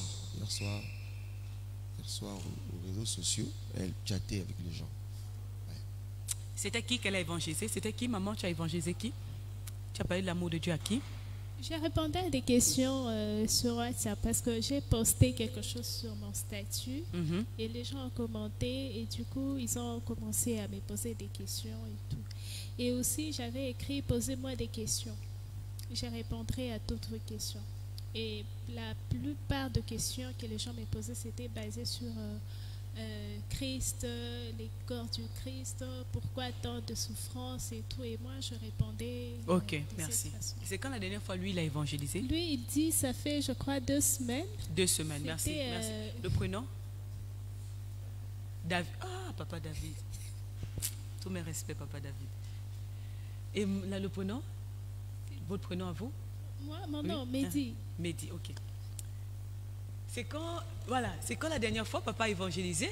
aux réseaux sociaux. Elle chattait avec les gens. Ouais. C'était qui qu'elle a évangélisé? C'était qui, maman? Tu as évangélisé qui? Tu as parlé de l'amour de Dieu à qui? Je répondais à des questions sur WhatsApp parce que j'ai posté quelque chose sur mon statut et les gens ont commenté et du coup ils ont commencé à me poser des questions et tout. Et aussi j'avais écrit posez-moi des questions. Je répondrai à toutes vos questions. Et la plupart de questions que les gens me posaient c'était basé sur Christ, les corps du Christ, pourquoi tant de souffrance et tout. Et moi, je répondais. Ok, merci. C'est quand la dernière fois, lui, il a évangélisé? Lui, il dit, ça fait, je crois, 2 semaines. 2 semaines, merci. Le prénom? David. Ah, papa David. Tous mes respects, papa David. Et là, le prénom? Votre prénom à vous? Moi, mon nom, Mehdi. Mehdi, ok. C'est quand, voilà, c'est quand la dernière fois papa a évangélisé?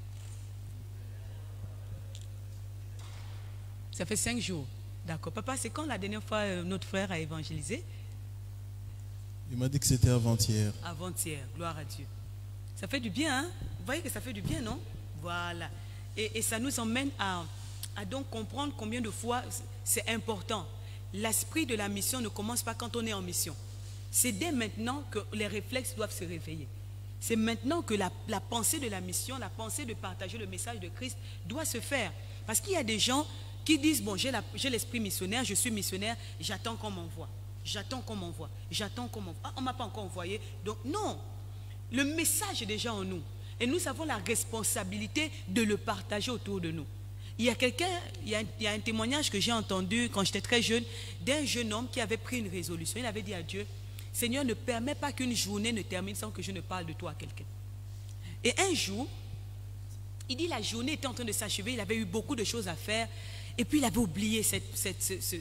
Ça fait 5 jours. D'accord. Papa, c'est quand la dernière fois notre frère a évangélisé? Il m'a dit que c'était avant-hier. Avant-hier, gloire à Dieu. Ça fait du bien, hein? Vous voyez que ça fait du bien, non? Voilà. Et ça nous emmène à donc comprendre combien de fois c'est important. L'esprit de la mission ne commence pas quand on est en mission. C'est dès maintenant que les réflexes doivent se réveiller. C'est maintenant que la pensée de la mission, la pensée de partager le message de Christ doit se faire. Parce qu'il y a des gens qui disent, bon, j'ai l'esprit missionnaire, je suis missionnaire, j'attends qu'on m'envoie. J'attends qu'on m'envoie. J'attends qu'on m'envoie. Ah, on ne m'a pas encore envoyé. Donc, non. Le message est déjà en nous. Et nous avons la responsabilité de le partager autour de nous. Il y a quelqu'un, il y a un témoignage que j'ai entendu quand j'étais très jeune, d'un jeune homme qui avait pris une résolution. Il avait dit à Dieu, Seigneur, ne permets pas qu'une journée ne termine sans que je ne parle de toi à quelqu'un. Et un jour, il dit la journée était en train de s'achever, il avait eu beaucoup de choses à faire, et puis il avait oublié cette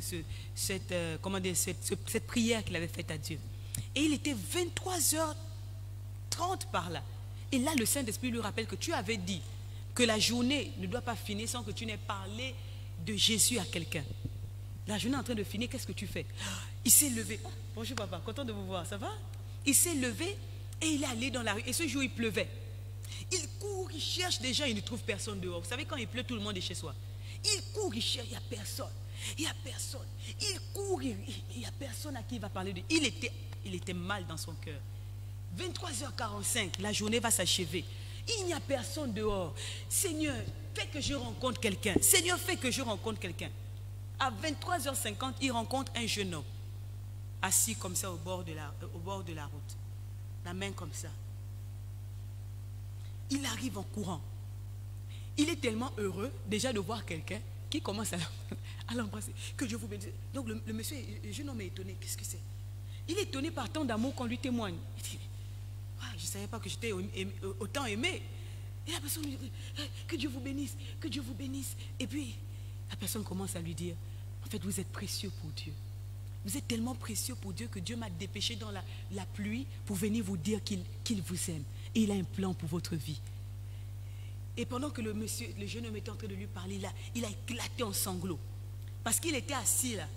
prière qu'il avait faite à Dieu. Et il était 23h30 par là. Et là, le Saint-Esprit lui rappelle que tu avais dit que la journée ne doit pas finir sans que tu n'aies parlé de Jésus à quelqu'un. La journée est en train de finir, qu'est-ce que tu fais? Il s'est levé. Oh, bonjour papa, content de vous voir, ça va? Il s'est levé et il est allé dans la rue. Et ce jour, il pleuvait. Il court, il cherche déjà, il ne trouve personne dehors. Vous savez, quand il pleut, tout le monde est chez soi. Il court, il cherche, il n'y a personne. Il n'y a personne. Il court, il n'y a personne à qui il va parler de. Il était mal dans son cœur. 23h45, la journée va s'achever. Il n'y a personne dehors. Seigneur, fais que je rencontre quelqu'un. Seigneur, fais que je rencontre quelqu'un. À 23h50, il rencontre un jeune homme, assis comme ça au bord de la route. La main comme ça. Il arrive en courant. Il est tellement heureux déjà de voir quelqu'un qui commence à l'embrasser. Que Dieu vous bénisse. Donc le monsieur, le jeune homme est étonné. Qu'est-ce que c'est? Il est étonné par tant d'amour qu'on lui témoigne. Il dit, je ne savais pas que j'étais autant aimé. Et la personne lui dit, que Dieu vous bénisse, que Dieu vous bénisse. Et puis, la personne commence à lui dire, en fait, vous êtes précieux pour Dieu. Vous êtes tellement précieux pour Dieu que Dieu m'a dépêché dans la pluie pour venir vous dire qu'il vous aime. Et il a un plan pour votre vie. Et pendant que le jeune homme était en train de lui parler, il a éclaté en sanglots. Parce qu'il était assis là.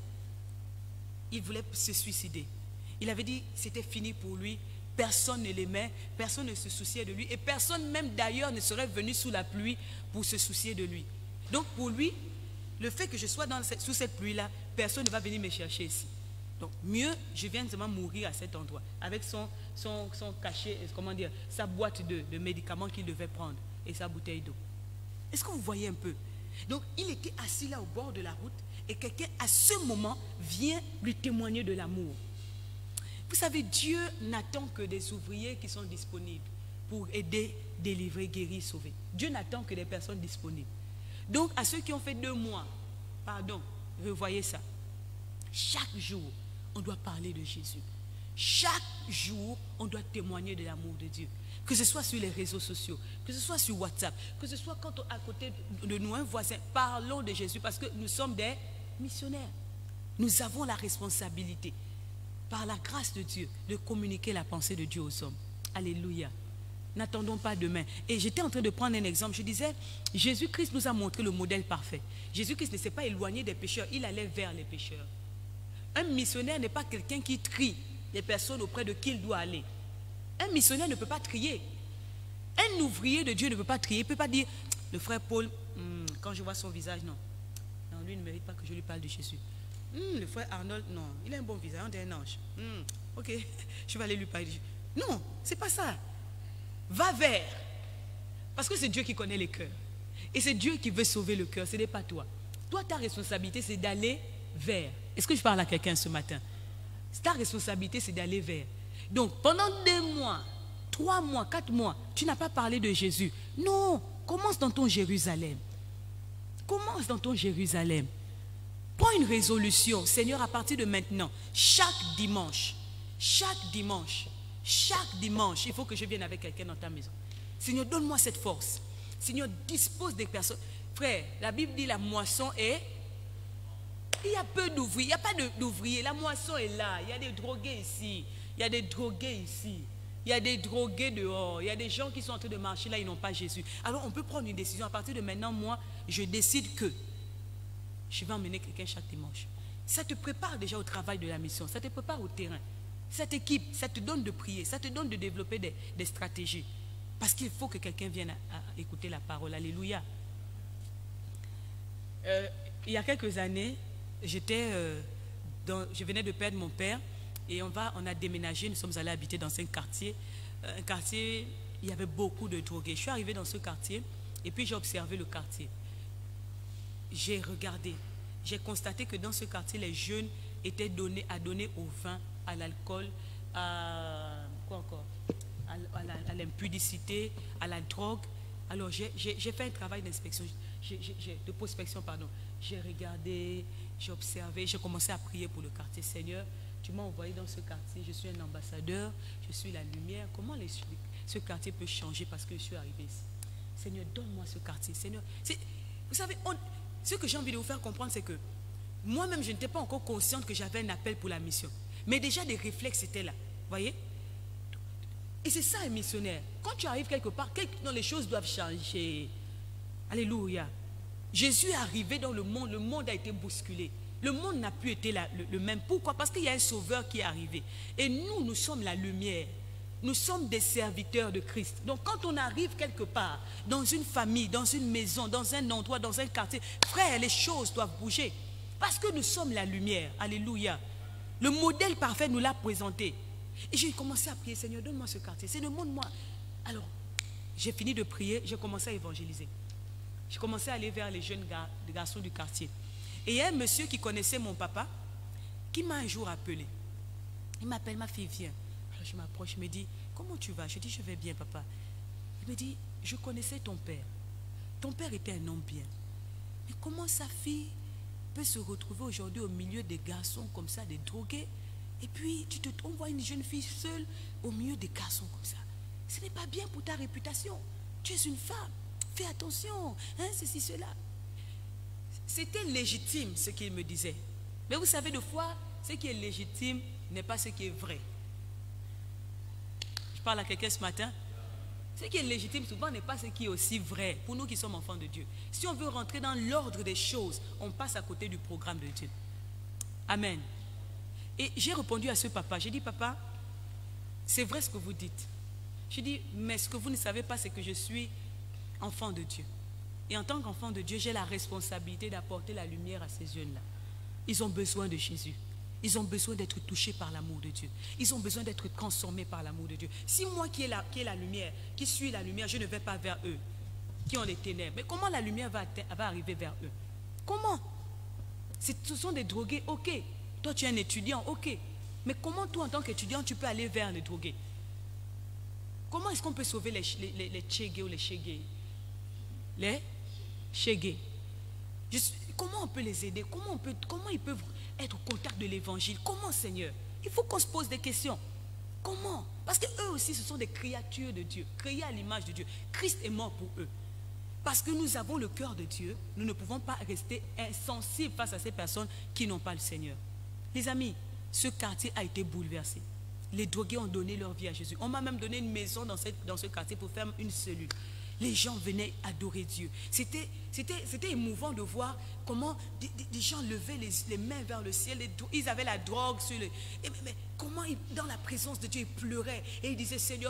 Il voulait se suicider. Il avait dit, c'était fini pour lui. Personne ne l'aimait, personne ne se souciait de lui. Et personne même d'ailleurs ne serait venu sous la pluie pour se soucier de lui. Donc pour lui, le fait que je sois sous cette pluie-là, personne ne va venir me chercher ici. Donc mieux, je viens seulement mourir à cet endroit. Avec son cachet, comment dire, sa boîte de médicaments qu'il devait prendre et sa bouteille d'eau. Est-ce que vous voyez un peu? Donc il était assis là au bord de la route et quelqu'un à ce moment vient lui témoigner de l'amour. Vous savez, Dieu n'attend que des ouvriers qui sont disponibles pour aider, délivrer, guérir, sauver. Dieu n'attend que des personnes disponibles. Donc, à ceux qui ont fait 2 mois, pardon, revoyez ça. Chaque jour, on doit parler de Jésus. Chaque jour, on doit témoigner de l'amour de Dieu. Que ce soit sur les réseaux sociaux, que ce soit sur WhatsApp, que ce soit quand à côté de nous, un voisin, parlons de Jésus parce que nous sommes des missionnaires. Nous avons la responsabilité, par la grâce de Dieu, de communiquer la pensée de Dieu aux hommes. Alléluia. N'attendons pas demain. Et j'étais en train de prendre un exemple. Je disais, Jésus-Christ nous a montré le modèle parfait. Jésus-Christ ne s'est pas éloigné des pécheurs, il allait vers les pécheurs. Un missionnaire n'est pas quelqu'un qui trie les personnes auprès de qui il doit aller. Un missionnaire ne peut pas trier. Un ouvrier de Dieu ne peut pas trier. Il ne peut pas dire, le frère Paul, quand je vois son visage, non. Non, lui ne mérite pas que je lui parle de Jésus. Le frère Arnold, non, il a un bon visage, on est un ange. Ok, je vais aller lui parler de Jésus. Non, c'est pas ça. Va vers. Parce que c'est Dieu qui connaît les cœurs. Et c'est Dieu qui veut sauver le cœur, ce n'est pas toi. Toi, ta responsabilité, c'est d'aller vers. Est-ce que je parle à quelqu'un ce matin? Ta responsabilité, c'est d'aller vers. Donc, pendant 2 mois, 3 mois, 4 mois, tu n'as pas parlé de Jésus. Non, commence dans ton Jérusalem. Commence dans ton Jérusalem. Prends une résolution. Seigneur, à partir de maintenant, chaque dimanche, il faut que je vienne avec quelqu'un dans ta maison. Seigneur, donne-moi cette force. Seigneur, dispose des personnes. Frère, la Bible dit la moisson est... Il y a peu d'ouvriers, il n'y a pas d'ouvriers. La moisson est là. Il y a des drogués ici. Il y a des drogués ici. Il y a des drogués dehors. Il y a des gens qui sont en train de marcher là, ils n'ont pas Jésus. Alors on peut prendre une décision. À partir de maintenant, moi, je décide que je vais emmener quelqu'un chaque dimanche. Ça te prépare déjà au travail de la mission. Ça te prépare au terrain. Cette équipe, ça te donne de prier. Ça te donne de développer des stratégies. Parce qu'il faut que quelqu'un vienne à écouter la parole. Alléluia. Il y a quelques années, je venais de perdre mon père. Et on a déménagé. Nous sommes allés habiter dans un quartier un quartier, il y avait beaucoup de drogués. Je suis arrivée dans ce quartier et puis j'ai observé le quartier. J'ai regardé, j'ai constaté que dans ce quartier, les jeunes étaient à donner au vin, à l'alcool, à quoi encore, à l'impudicité, à la drogue. Alors j'ai fait un travail d'inspection, de prospection, pardon. J'ai regardé, j'ai observé, j'ai commencé à prier pour le quartier. Seigneur, tu m'as envoyé dans ce quartier, je suis un ambassadeur, je suis la lumière. Comment ce quartier peut changer parce que je suis arrivé ici? Seigneur, donne-moi ce quartier. Seigneur, vous savez, ce que j'ai envie de vous faire comprendre, c'est que moi-même, je n'étais pas encore consciente que j'avais un appel pour la mission. Mais déjà, des réflexes étaient là. Voyez? Et c'est ça, un missionnaire. Quand tu arrives quelque part, les choses doivent changer. Alléluia. Jésus est arrivé dans le monde a été bousculé. Le monde n'a plus été le même. Pourquoi? Parce qu'il y a un sauveur qui est arrivé. Et nous sommes la lumière. Nous sommes des serviteurs de Christ. Donc quand on arrive quelque part, dans une famille, dans une maison, dans un endroit, dans un quartier, frère, les choses doivent bouger. Parce que nous sommes la lumière. Alléluia. Le modèle parfait nous l'a présenté. Et j'ai commencé à prier, Seigneur, donne-moi ce quartier. Seigneur, demande-moi. Alors, j'ai fini de prier, j'ai commencé à évangéliser. J'ai commencé à aller vers les jeunes garçons du quartier. Et il y a un monsieur qui connaissait mon papa, qui m'a un jour appelé. Il m'appelle, ma fille, viens. Alors je m'approche, il me dit, comment tu vas? Je dis, je vais bien, papa. Il me dit, je connaissais ton père. Ton père était un homme bien. Mais comment sa fille peut se retrouver aujourd'hui au milieu des garçons comme ça, des drogués? Et puis, on voit une jeune fille seule au milieu des garçons comme ça. Ce n'est pas bien pour ta réputation. Tu es une femme. Fais attention. Hein, ceci, cela. C'était légitime ce qu'il me disait. Mais vous savez, des fois, ce qui est légitime n'est pas ce qui est vrai. Je parle à quelqu'un ce matin. Ce qui est légitime souvent n'est pas ce qui est aussi vrai pour nous qui sommes enfants de Dieu. Si on veut rentrer dans l'ordre des choses, on passe à côté du programme de Dieu. Amen. Et j'ai répondu à ce papa. J'ai dit, papa, c'est vrai ce que vous dites. J'ai dit, mais ce que vous ne savez pas, c'est que je suis enfant de Dieu. Et en tant qu'enfant de Dieu, j'ai la responsabilité d'apporter la lumière à ces jeunes-là. Ils ont besoin de Jésus. Ils ont besoin d'être touchés par l'amour de Dieu. Ils ont besoin d'être transformés par l'amour de Dieu. Si moi qui est la lumière, qui suis la lumière, je ne vais pas vers eux, qui ont les ténèbres, mais comment la lumière va arriver vers eux? Comment? Ce sont des drogués, ok. Toi, tu es un étudiant, ok. Mais comment toi, en tant qu'étudiant, tu peux aller vers les drogués? Comment est-ce qu'on peut sauver les tchégués ou les chégués? Les chégués. Comment on peut les aider? Comment ils peuvent être au contact de l'évangile? Comment, Seigneur? Il faut qu'on se pose des questions. Comment? Parce qu'eux aussi, ce sont des créatures de Dieu, créées à l'image de Dieu. Christ est mort pour eux. Parce que nous avons le cœur de Dieu, nous ne pouvons pas rester insensibles face à ces personnes qui n'ont pas le Seigneur. Les amis, ce quartier a été bouleversé. Les drogués ont donné leur vie à Jésus. On m'a même donné une maison dans ce quartier pour faire une cellule. Les gens venaient adorer Dieu. C'était émouvant de voir comment des gens levaient les mains vers le ciel. Ils avaient la drogue sur le... Mais comment dans la présence de Dieu, ils pleuraient. Et ils disaient, Seigneur,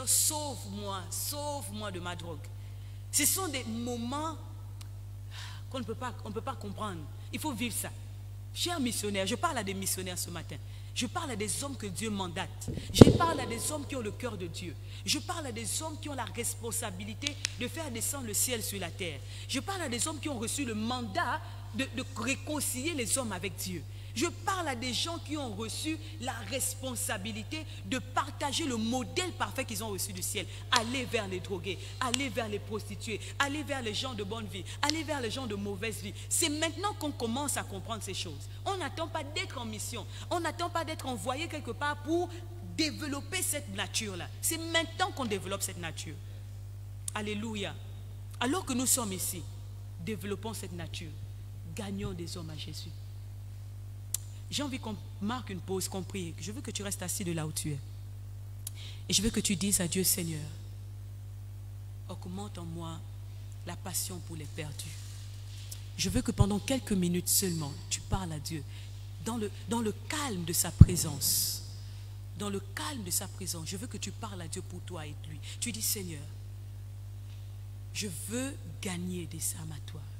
sauve-moi de ma drogue. Ce sont des moments qu'on ne peut pas comprendre. Il faut vivre ça. Chers missionnaires, je parle à des missionnaires ce matin. Je parle à des hommes que Dieu mandate. Je parle à des hommes qui ont le cœur de Dieu. Je parle à des hommes qui ont la responsabilité de faire descendre le ciel sur la terre. Je parle à des hommes qui ont reçu le mandat de réconcilier les hommes avec Dieu. Je parle à des gens qui ont reçu la responsabilité de partager le modèle parfait qu'ils ont reçu du ciel. Aller vers les drogués, aller vers les prostituées, aller vers les gens de bonne vie, aller vers les gens de mauvaise vie. C'est maintenant qu'on commence à comprendre ces choses. On n'attend pas d'être en mission. On n'attend pas d'être envoyé quelque part pour développer cette nature-là. C'est maintenant qu'on développe cette nature. Alléluia. Alors que nous sommes ici, développons cette nature. Gagnons des hommes à Jésus. J'ai envie qu'on marque une pause, qu'on prie. Je veux que tu restes assis de là où tu es. Et je veux que tu dises à Dieu, Seigneur, augmente en moi la passion pour les perdus. Je veux que pendant quelques minutes seulement, tu parles à Dieu. Dans le calme de sa présence. Dans le calme de sa présence, je veux que tu parles à Dieu pour toi et lui. Tu dis, Seigneur, je veux gagner des âmes à toi.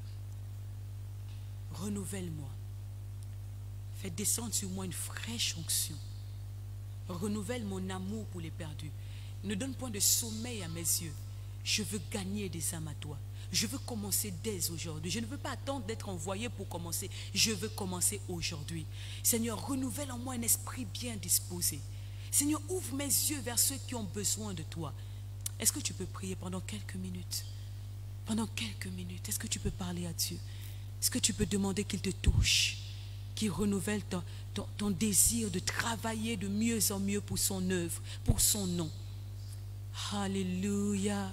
Renouvelle-moi. Fais descendre sur moi une fraîche onction. Renouvelle mon amour pour les perdus. Ne donne point de sommeil à mes yeux. Je veux gagner des âmes à toi. Je veux commencer dès aujourd'hui. Je ne veux pas attendre d'être envoyé pour commencer. Je veux commencer aujourd'hui. Seigneur, renouvelle en moi un esprit bien disposé. Seigneur, ouvre mes yeux vers ceux qui ont besoin de toi. Est-ce que tu peux prier pendant quelques minutes? Pendant quelques minutes, est-ce que tu peux parler à Dieu? Est-ce que tu peux demander qu'il te touche, qu'il renouvelle ton désir de travailler de mieux en mieux pour son œuvre, pour son nom? Alléluia.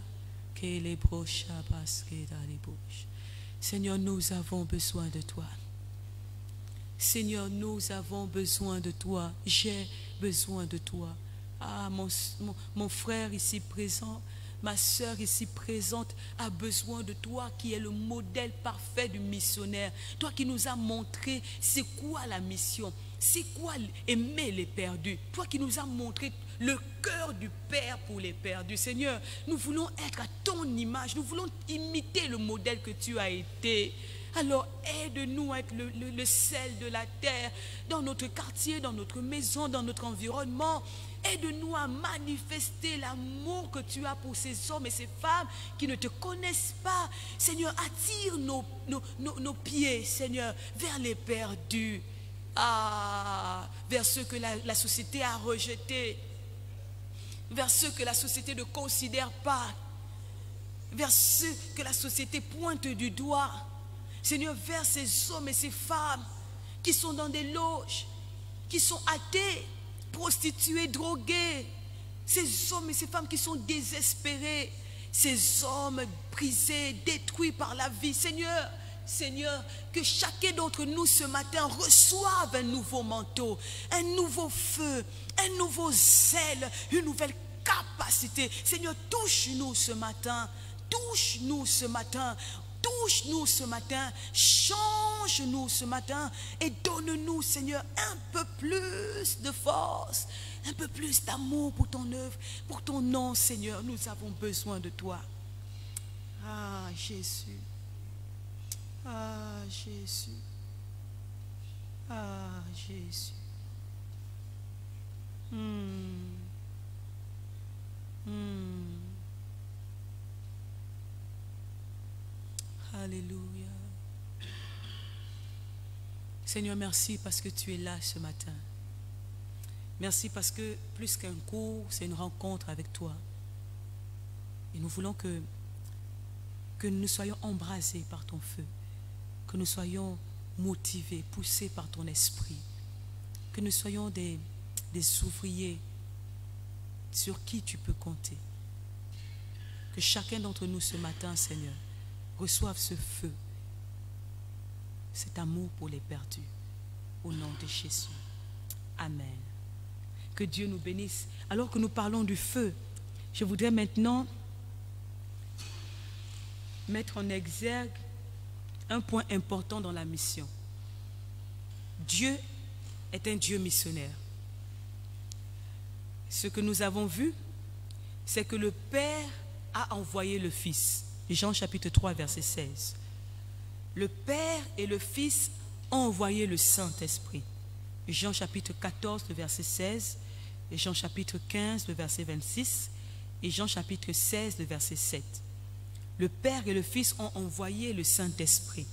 Seigneur, nous avons besoin de toi. Seigneur, nous avons besoin de toi. J'ai besoin de toi. Ah, mon frère ici présent, ma soeur ici présente a besoin de toi qui est le modèle parfait du missionnaire. Toi qui nous as montré c'est quoi la mission, c'est quoi aimer les perdus. Toi qui nous as montré le cœur du Père pour les perdus. Seigneur, nous voulons être à ton image. Nous voulons imiter le modèle que tu as été. Alors aide-nous à être le sel de la terre, dans notre quartier, dans notre maison, dans notre environnement. Aide-nous à manifester l'amour que tu as pour ces hommes et ces femmes qui ne te connaissent pas. Seigneur, attire nos pieds, Seigneur, vers les perdus. Ah, vers ceux que la société a rejetés. Vers ceux que la société ne considère pas. Vers ceux que la société pointe du doigt. Seigneur, vers ces hommes et ces femmes qui sont dans des loges, qui sont athées, prostituées, droguées. Ces hommes et ces femmes qui sont désespérés. Ces hommes brisés, détruits par la vie. Seigneur, Seigneur, que chacun d'entre nous ce matin reçoive un nouveau manteau, un nouveau feu, un nouveau zèle, une nouvelle capacité. Seigneur, touche-nous ce matin, touche-nous ce matin, touche-nous ce matin, change-nous ce matin et donne-nous, Seigneur, un peu plus de force, un peu plus d'amour pour ton œuvre, pour ton nom, Seigneur. Nous avons besoin de toi. Ah, Jésus. Ah, Jésus. Ah, Jésus. Alléluia. Seigneur, merci parce que tu es là ce matin. Merci parce que plus qu'un cours, c'est une rencontre avec toi. Et nous voulons que nous soyons embrasés par ton feu. Que nous soyons motivés, poussés par ton esprit. Que nous soyons des ouvriers sur qui tu peux compter. Que chacun d'entre nous ce matin, Seigneur, reçoive ce feu, cet amour pour les perdus. Au nom de Jésus. Amen. Que Dieu nous bénisse. Alors que nous parlons du feu, je voudrais maintenant mettre en exergue un point important dans la mission. Dieu est un Dieu missionnaire. Ce que nous avons vu, c'est que le Père a envoyé le Fils. Jean chapitre 3, verset 16. Le Père et le Fils ont envoyé le Saint-Esprit. Jean chapitre 14, le verset 16. Et Jean chapitre 15, le verset 26. Et Jean chapitre 16, le verset 7. Le Père et le Fils ont envoyé le Saint-Esprit.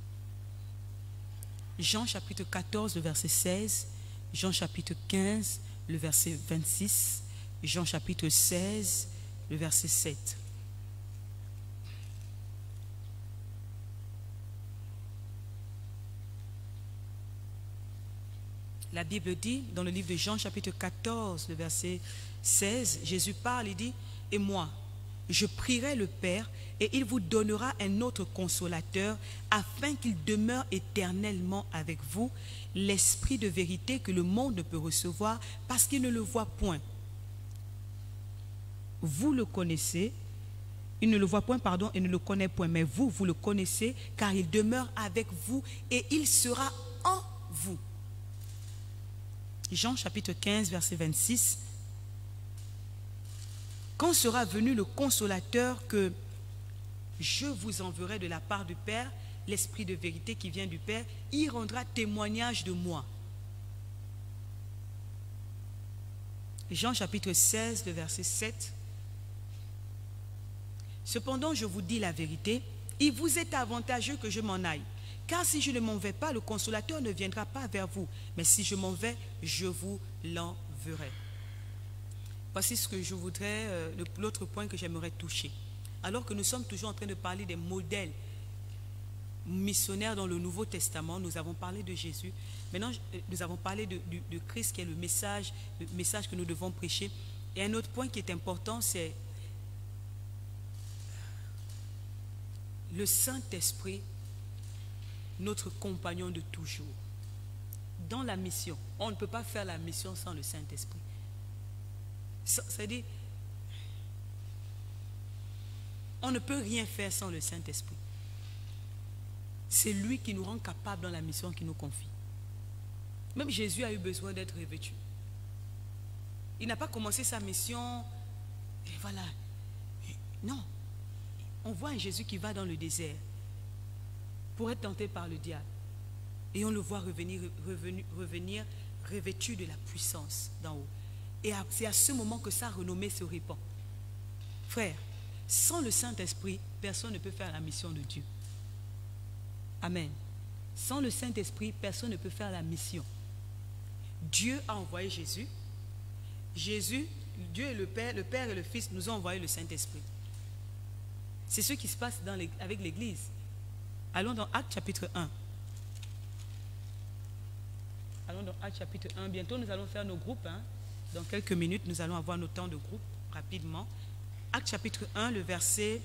Jean chapitre 14, le verset 16. Jean chapitre 15, le verset 26. Jean chapitre 16, le verset 7. La Bible dit, dans le livre de Jean chapitre 14, le verset 16, Jésus parle, il dit, « Et moi, je prierai le Père, et il vous donnera un autre consolateur, afin qu'il demeure éternellement avec vous, l'Esprit de vérité que le monde ne peut recevoir, parce qu'il ne le voit point. Vous le connaissez, il ne le voit point, pardon, il ne le connaît point, mais vous, vous le connaissez, car il demeure avec vous, et il sera en vous. » Jean chapitre 15, verset 26. Quand sera venu le consolateur que je vous enverrai de la part du Père, l'Esprit de vérité qui vient du Père, il rendra témoignage de moi. Jean chapitre 16, le verset 7. Cependant, je vous dis la vérité, il vous est avantageux que je m'en aille. Car si je ne m'en vais pas, le consolateur ne viendra pas vers vous. Mais si je m'en vais, je vous l'enverrai. Voici ce que je voudrais, l'autre point que j'aimerais toucher. Alors que nous sommes toujours en train de parler des modèles missionnaires dans le Nouveau Testament, nous avons parlé de Jésus. Maintenant, nous avons parlé de Christ qui est le message que nous devons prêcher. Et un autre point qui est important, c'est le Saint-Esprit, notre compagnon de toujours. Dans la mission, on ne peut pas faire la mission sans le Saint-Esprit. C'est-à-dire, on ne peut rien faire sans le Saint-Esprit. C'est lui qui nous rend capables dans la mission qu'il nous confie. Même Jésus a eu besoin d'être revêtu. Il n'a pas commencé sa mission, et voilà. Non. On voit un Jésus qui va dans le désert pour être tenté par le diable. Et on le voit revenir revêtu de la puissance d'en haut. Et c'est à ce moment que sa renommée se répand. Frère, sans le Saint-Esprit, personne ne peut faire la mission de Dieu. Amen. Sans le Saint-Esprit, personne ne peut faire la mission. Dieu a envoyé Jésus. Jésus, Dieu et le Père et le Fils nous ont envoyé le Saint-Esprit. C'est ce qui se passe avec l'Église. Allons dans Actes chapitre 1. Allons dans Actes chapitre 1. Bientôt, nous allons faire nos groupes. Dans quelques minutes, nous allons avoir nos temps de groupe rapidement. Actes chapitre 1, le verset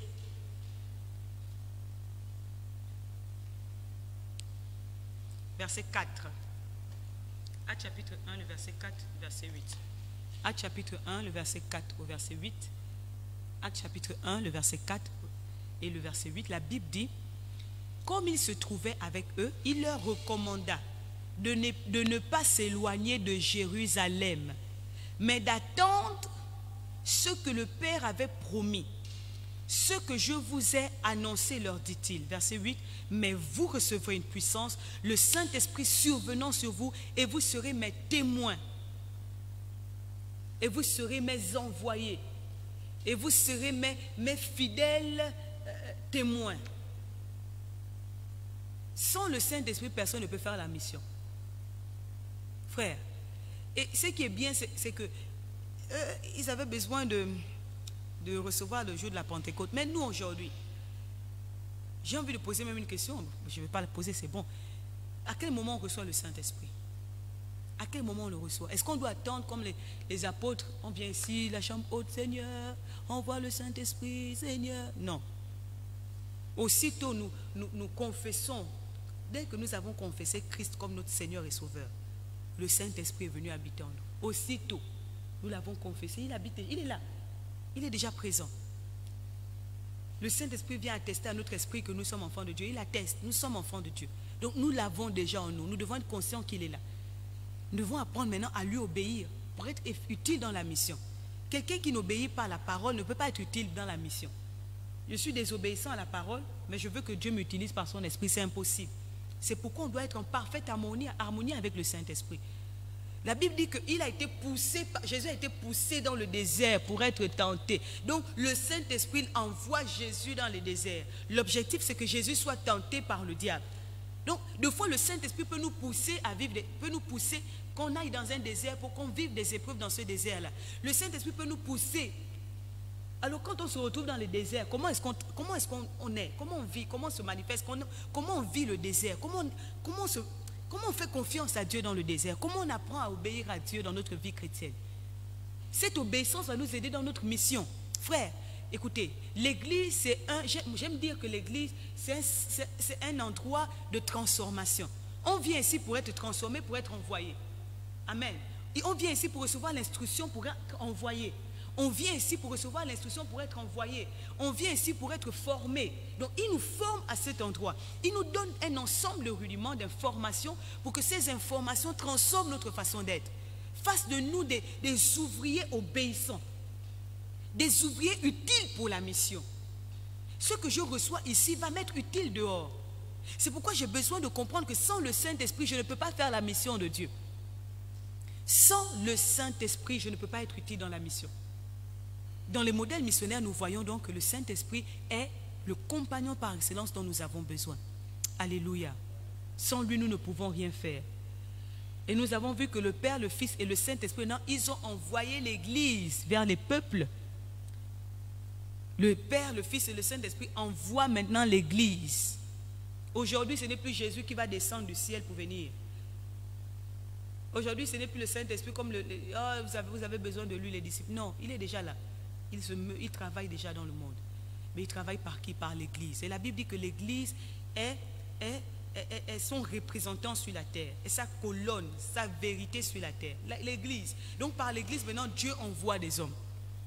4. Actes chapitre 1, le verset 4, verset 8. Actes chapitre 1, le verset 4 au verset 8. Actes chapitre 1, le verset 4 et le verset 8. La Bible dit, comme il se trouvait avec eux, il leur recommanda de ne pas s'éloigner de Jérusalem, mais d'attendre ce que le Père avait promis. Ce que je vous ai annoncé, leur dit-il. Verset 8, mais vous recevrez une puissance, le Saint-Esprit survenant sur vous, et vous serez mes témoins. Et vous serez mes envoyés. Et vous serez mes fidèles témoins. Sans le Saint-Esprit, personne ne peut faire la mission. Frère, et ce qui est bien, c'est que ils avaient besoin de recevoir le jour de la Pentecôte. Mais nous, aujourd'hui, j'ai envie de poser même une question. Je ne vais pas la poser, c'est bon. À quel moment on reçoit le Saint-Esprit? À quel moment on le reçoit? Est-ce qu'on doit attendre comme les apôtres? On vient ici, la chambre haute, Seigneur, envoie le Saint-Esprit, Seigneur. Non. Aussitôt, nous confessons, dès que nous avons confessé Christ comme notre Seigneur et Sauveur, le Saint-Esprit est venu habiter en nous. Aussitôt, nous l'avons confessé, il habite, il est là. Il est déjà présent. Le Saint-Esprit vient attester à notre esprit que nous sommes enfants de Dieu. Il atteste, nous sommes enfants de Dieu. Donc nous l'avons déjà en nous. Nous devons être conscients qu'il est là. Nous devons apprendre maintenant à lui obéir pour être utile dans la mission. Quelqu'un qui n'obéit pas à la parole ne peut pas être utile dans la mission. Je suis désobéissant à la parole, mais je veux que Dieu m'utilise par son esprit. C'est impossible. C'est pourquoi on doit être en parfaite harmonie avec le Saint-Esprit. La Bible dit que Jésus a été poussé dans le désert pour être tenté. Donc le Saint-Esprit envoie Jésus dans le désert. L'objectif, c'est que Jésus soit tenté par le diable. Donc, deux fois, le Saint-Esprit peut nous pousser à vivre, peut nous pousser qu'on aille dans un désert pour qu'on vive des épreuves dans ce désert-là. Le Saint-Esprit peut nous pousser. Alors, quand on se retrouve dans le désert, comment est-ce qu'on est? Comment on vit? Comment on se manifeste? Comment on vit le désert? Comment on fait confiance à Dieu dans le désert? Comment on apprend à obéir à Dieu dans notre vie chrétienne? Cette obéissance va nous aider dans notre mission. Frère, écoutez, l'église, j'aime dire que l'église, c'est un endroit de transformation. On vient ici pour être transformé, pour être envoyé. Amen. Et on vient ici pour recevoir l'instruction, pour être envoyé. On vient ici pour recevoir l'instruction, pour être envoyé. On vient ici pour être formé. Donc, il nous forme à cet endroit. Il nous donne un ensemble de rudiments, d'informations, pour que ces informations transforment notre façon d'être. Fassent de nous des ouvriers obéissants. Des ouvriers utiles pour la mission. Ce que je reçois ici va m'être utile dehors. C'est pourquoi j'ai besoin de comprendre que sans le Saint-Esprit, je ne peux pas faire la mission de Dieu. Sans le Saint-Esprit, je ne peux pas être utile dans la mission. Dans les modèles missionnaires, nous voyons donc que le Saint-Esprit est le compagnon par excellence dont nous avons besoin. Alléluia. Sans lui, nous ne pouvons rien faire. Et nous avons vu que le Père, le Fils et le Saint-Esprit, ils ont envoyé l'Église vers les peuples. Le Père, le Fils et le Saint-Esprit envoient maintenant l'Église. Aujourd'hui, ce n'est plus Jésus qui va descendre du ciel pour venir. Aujourd'hui, ce n'est plus le Saint-Esprit comme vous avez besoin de lui, les disciples. Non, il est déjà là. Il travaille déjà dans le monde. Mais il travaille par qui? Par l'Église. Et la Bible dit que l'Église est son représentant sur la terre. Et sa colonne, sa vérité sur la terre. L'Église. Donc par l'Église, maintenant, Dieu envoie des hommes.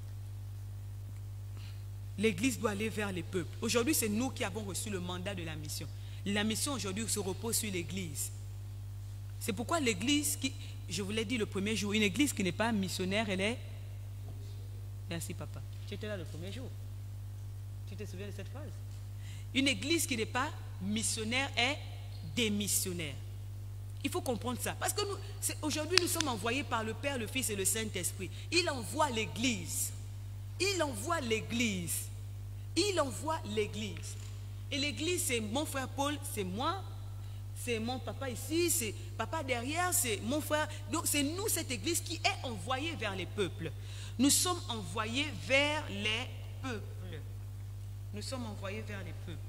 L'Église doit aller vers les peuples. Aujourd'hui, c'est nous qui avons reçu le mandat de la mission. La mission aujourd'hui se repose sur l'Église. C'est pourquoi l'Église, je vous l'ai dit le premier jour, une Église qui n'est pas missionnaire, elle est... Merci papa. Tu étais là le premier jour. Tu te souviens de cette phrase? Une Église qui n'est pas missionnaire est démissionnaire. Il faut comprendre ça. Parce que aujourd'hui, nous sommes envoyés par le Père, le Fils et le Saint-Esprit. Il envoie l'Église. Il envoie l'Église. Il envoie l'Église. Et l'Église, c'est mon frère Paul, c'est moi, c'est mon papa ici, c'est papa derrière, c'est mon frère. Donc c'est nous, cette Église, qui est envoyée vers les peuples. Nous sommes envoyés vers les peuples. Nous sommes envoyés vers les peuples.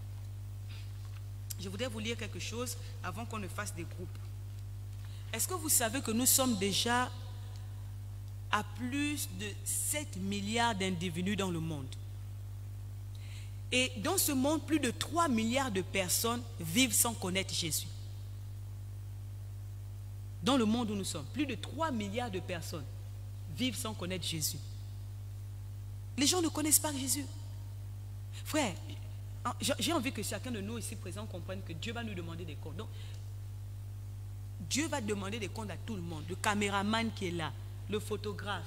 Je voudrais vous lire quelque chose avant qu'on ne fasse des groupes. Est-ce que vous savez que nous sommes déjà à plus de 7 milliards d'individus dans le monde? Et dans ce monde, plus de 3 milliards de personnes vivent sans connaître Jésus. Dans le monde où nous sommes, plus de 3 milliards de personnes vivent sans connaître Jésus. Les gens ne connaissent pas Jésus. Frère, j'ai envie que chacun de nous ici présents comprenne que Dieu va nous demander des comptes. Donc, Dieu va demander des comptes à tout le monde. Le caméraman qui est là, le photographe,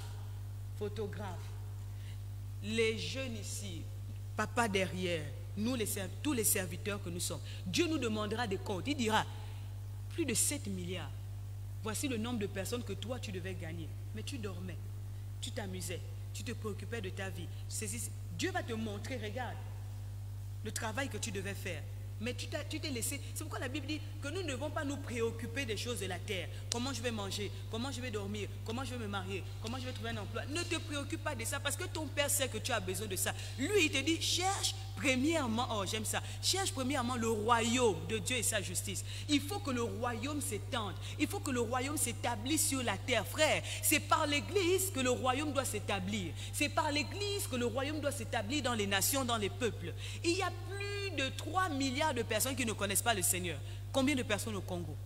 les jeunes ici, papa derrière, nous tous les serviteurs que nous sommes. Dieu nous demandera des comptes. Il dira, plus de 7 milliards. Voici le nombre de personnes que toi tu devais gagner. Mais tu dormais, tu t'amusais, tu te préoccupais de ta vie. Dieu va te montrer, regarde, le travail que tu devais faire. Mais tu t'es laissé. C'est pourquoi la Bible dit que nous ne devons pas nous préoccuper des choses de la terre. Comment je vais manger, comment je vais dormir, comment je vais me marier, comment je vais trouver un emploi. Ne te préoccupe pas de ça parce que ton Père sait que tu as besoin de ça. Lui, il te dit, cherche premièrement, oh j'aime ça, cherche premièrement le royaume de Dieu et sa justice. Il faut que le royaume s'étende. Il faut que le royaume s'établisse sur la terre. Frère, c'est par l'Église que le royaume doit s'établir. C'est par l'Église que le royaume doit s'établir dans les nations, dans les peuples. Il y a plus de 3 milliards de personnes qui ne connaissent pas le Seigneur. Combien de personnes au Congo?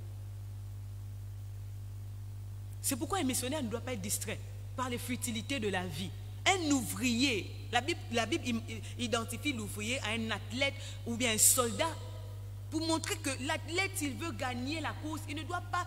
C'est pourquoi un missionnaire ne doit pas être distrait par les futilités de la vie. Un ouvrier, la Bible identifie l'ouvrier à un athlète ou bien un soldat pour montrer que l'athlète, s'il veut gagner la course, il ne doit pas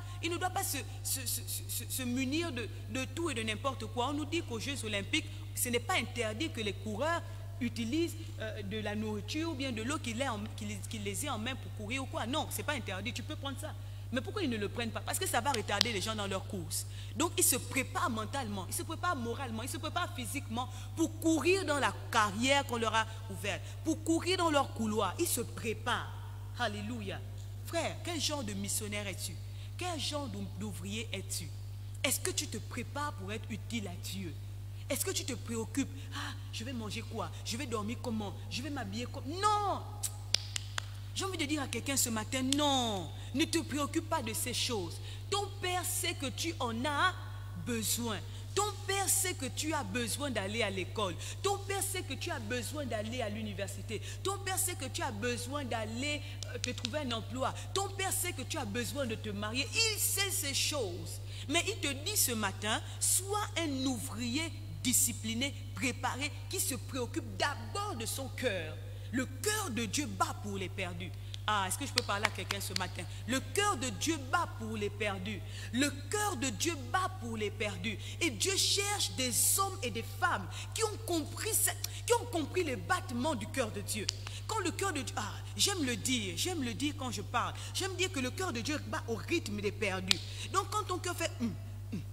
se munir de tout et de n'importe quoi. On nous dit qu'aux Jeux olympiques, ce n'est pas interdit que les coureurs utilisent de la nourriture ou bien de l'eau qu'ils les aient en main pour courir ou quoi. Non, ce n'est pas interdit, tu peux prendre ça. Mais pourquoi ils ne le prennent pas? Parce que ça va retarder les gens dans leur course. Donc ils se préparent mentalement, ils se préparent moralement, ils se préparent physiquement pour courir dans la carrière qu'on leur a ouverte, pour courir dans leur couloir. Ils se préparent. Alléluia. Frère, quel genre de missionnaire es-tu? Quel genre d'ouvrier es-tu? Est-ce que tu te prépares pour être utile à Dieu? Est-ce que tu te préoccupes? Ah, je vais manger quoi? Je vais dormir comment? Je vais m'habiller comment? Non! J'ai envie de dire à quelqu'un ce matin, non, ne te préoccupe pas de ces choses. Ton Père sait que tu en as besoin. Ton Père sait que tu as besoin d'aller à l'école. Ton Père sait que tu as besoin d'aller à l'université. Ton Père sait que tu as besoin d'aller te trouver un emploi. Ton Père sait que tu as besoin de te marier. Il sait ces choses. Mais il te dit ce matin, sois un ouvrier discipliné, préparé, qui se préoccupe d'abord de son cœur. Le cœur de Dieu bat pour les perdus. Ah, est-ce que je peux parler à quelqu'un ce matin? Le cœur de Dieu bat pour les perdus. Le cœur de Dieu bat pour les perdus. Et Dieu cherche des hommes et des femmes qui ont compris les battements du cœur de Dieu. Quand le cœur de Dieu... Ah, j'aime le dire quand je parle. J'aime dire que le cœur de Dieu bat au rythme des perdus. Donc quand ton cœur fait...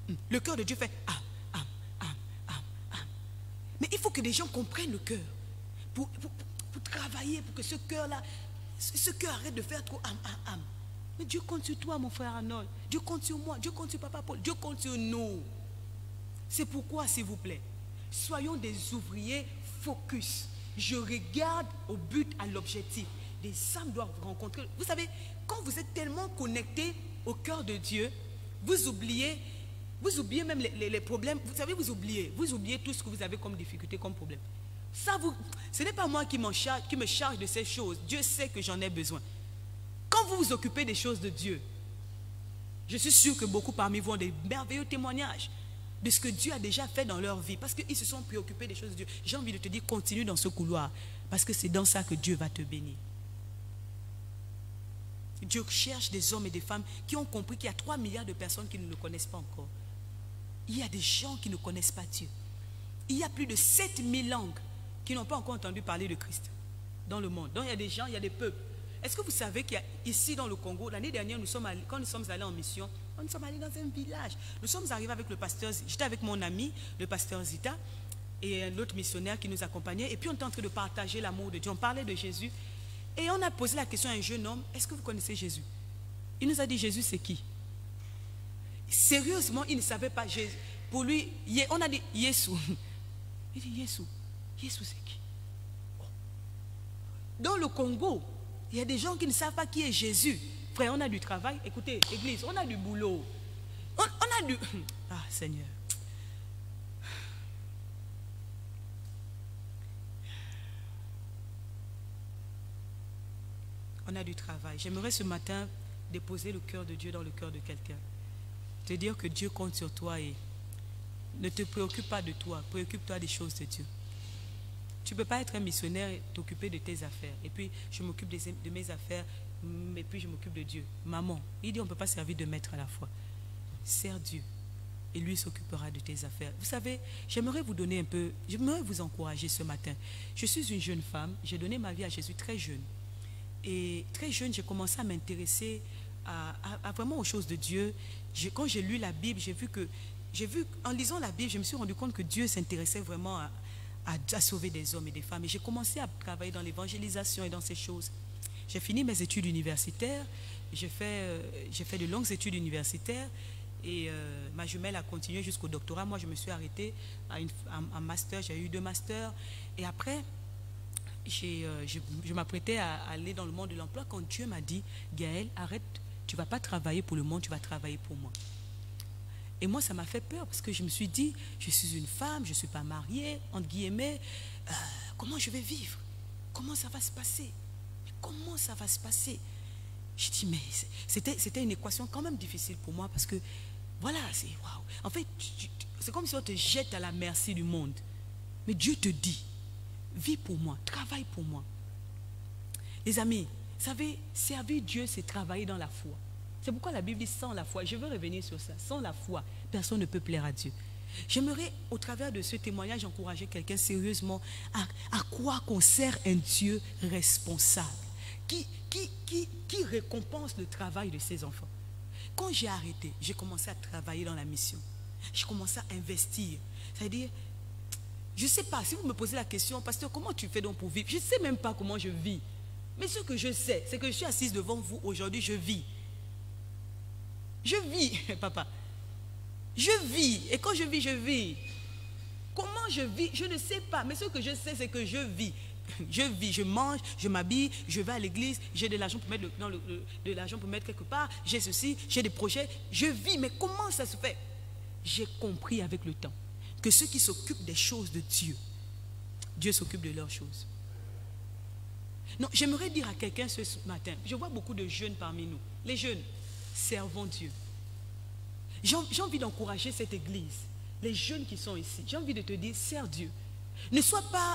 Le cœur de Dieu fait am, am, am, am, am. Mais il faut que les gens comprennent le cœur. Pour travailler, pour que ce cœur-là, ce cœur arrête de faire trop am, am, am. Mais Dieu compte sur toi, mon frère Arnold. Dieu compte sur moi. Dieu compte sur Papa Paul. Dieu compte sur nous. C'est pourquoi, s'il vous plaît, soyons des ouvriers focus. Je regarde au but, à l'objectif. Des âmes doivent rencontrer. Vous savez, quand vous êtes tellement connecté au cœur de Dieu, vous oubliez même les problèmes. Vous savez, vous oubliez tout ce que vous avez comme difficulté, comme problème. Ça, ce n'est pas moi qui me charge de ces choses. Dieu sait que j'en ai besoin. Quand vous vous occupez des choses de Dieu, je suis sûr que beaucoup parmi vous ont des merveilleux témoignages de ce que Dieu a déjà fait dans leur vie, parce qu'ils se sont préoccupés des choses de Dieu. J'ai envie de te dire, continue dans ce couloir, parce que c'est dans ça que Dieu va te bénir. Dieu cherche des hommes et des femmes qui ont compris qu'il y a 3 milliards de personnes qui ne le connaissent pas encore. Il y a des gens qui ne connaissent pas Dieu. Il y a plus de 7000 langues qui n'ont pas encore entendu parler de Christ dans le monde. Donc il y a des gens, il y a des peuples. Est-ce que vous savez qu'il y a ici dans le Congo, l'année dernière, quand nous sommes allés en mission, nous sommes allés dans un village. Nous sommes arrivés avec le pasteur, j'étais avec mon ami, le pasteur Zita, et un autre missionnaire qui nous accompagnait. Et puis on était en train de partager l'amour de Dieu. On parlait de Jésus. Et on a posé la question à un jeune homme, est-ce que vous connaissez Jésus? Il nous a dit, Jésus c'est qui? Sérieusement, il ne savait pas Jésus. Pour lui, on a dit, Yesu. Il dit, Yesu. Yesu c'est qui? Oh. Dans le Congo, il y a des gens qui ne savent pas qui est Jésus. Frère, on a du travail. Écoutez, église, on a du boulot. On a du... Ah, Seigneur. On a du travail. J'aimerais ce matin déposer le cœur de Dieu dans le cœur de quelqu'un. Te dire que Dieu compte sur toi et ne te préoccupe pas de toi. Préoccupe-toi des choses de Dieu. Tu ne peux pas être un missionnaire et t'occuper de tes affaires. Et puis, je m'occupe de mes affaires, et puis je m'occupe de Dieu. Maman, il dit, on ne peut pas servir de maître à la fois. Sers Dieu, et lui s'occupera de tes affaires. Vous savez, j'aimerais vous donner un peu, j'aimerais vous encourager ce matin. Je suis une jeune femme, j'ai donné ma vie à Jésus très jeune. Et très jeune, j'ai commencé à m'intéresser à vraiment aux choses de Dieu. Quand j'ai lu la Bible, en lisant la Bible, je me suis rendu compte que Dieu s'intéressait vraiment à sauver des hommes et des femmes. Et j'ai commencé à travailler dans l'évangélisation et dans ces choses. J'ai fini mes études universitaires, j'ai fait de longues études universitaires et ma jumelle a continué jusqu'au doctorat. Moi, je me suis arrêtée à un master, j'ai eu 2 masters. Et après, je m'apprêtais à aller dans le monde de l'emploi quand Dieu m'a dit, Gaëlle, arrête, tu ne vas pas travailler pour le monde, tu vas travailler pour moi. Et moi, ça m'a fait peur parce que je me suis dit, je suis une femme, je ne suis pas mariée, entre guillemets, comment je vais vivre? Comment ça va se passer? Mais comment ça va se passer? Je dis, mais c'était une équation quand même difficile pour moi parce que, voilà, c'est waouh. En fait, c'est comme si on te jette à la merci du monde. Mais Dieu te dit, vis pour moi, travaille pour moi. Les amis, vous savez, servir Dieu, c'est travailler dans la foi. C'est pourquoi la Bible dit sans la foi. Je veux revenir sur ça. Sans la foi, personne ne peut plaire à Dieu. J'aimerais, au travers de ce témoignage, encourager quelqu'un sérieusement à croire qu'on sert un Dieu responsable, qui récompense le travail de ses enfants. Quand j'ai arrêté, j'ai commencé à travailler dans la mission. J'ai commencé à investir. C'est-à-dire, je ne sais pas, si vous me posez la question, pasteur, comment tu fais donc pour vivre? Je ne sais même pas comment je vis. Mais ce que je sais, c'est que je suis assise devant vous aujourd'hui, je vis. Je vis, papa. Je vis. Et quand je vis, je vis. Comment je vis? Je ne sais pas. Mais ce que je sais, c'est que je vis. Je vis, je mange, je m'habille, je vais à l'église, j'ai de l'argent pour mettre de l'argent pour mettre quelque part, j'ai ceci, j'ai des projets. Je vis. Mais comment ça se fait? J'ai compris avec le temps que ceux qui s'occupent des choses de Dieu, Dieu s'occupe de leurs choses. Non, j'aimerais dire à quelqu'un ce matin, je vois beaucoup de jeunes parmi nous. Les jeunes, servons Dieu. J'ai envie d'encourager cette église, les jeunes qui sont ici. J'ai envie de te dire, sers Dieu. Ne sois pas,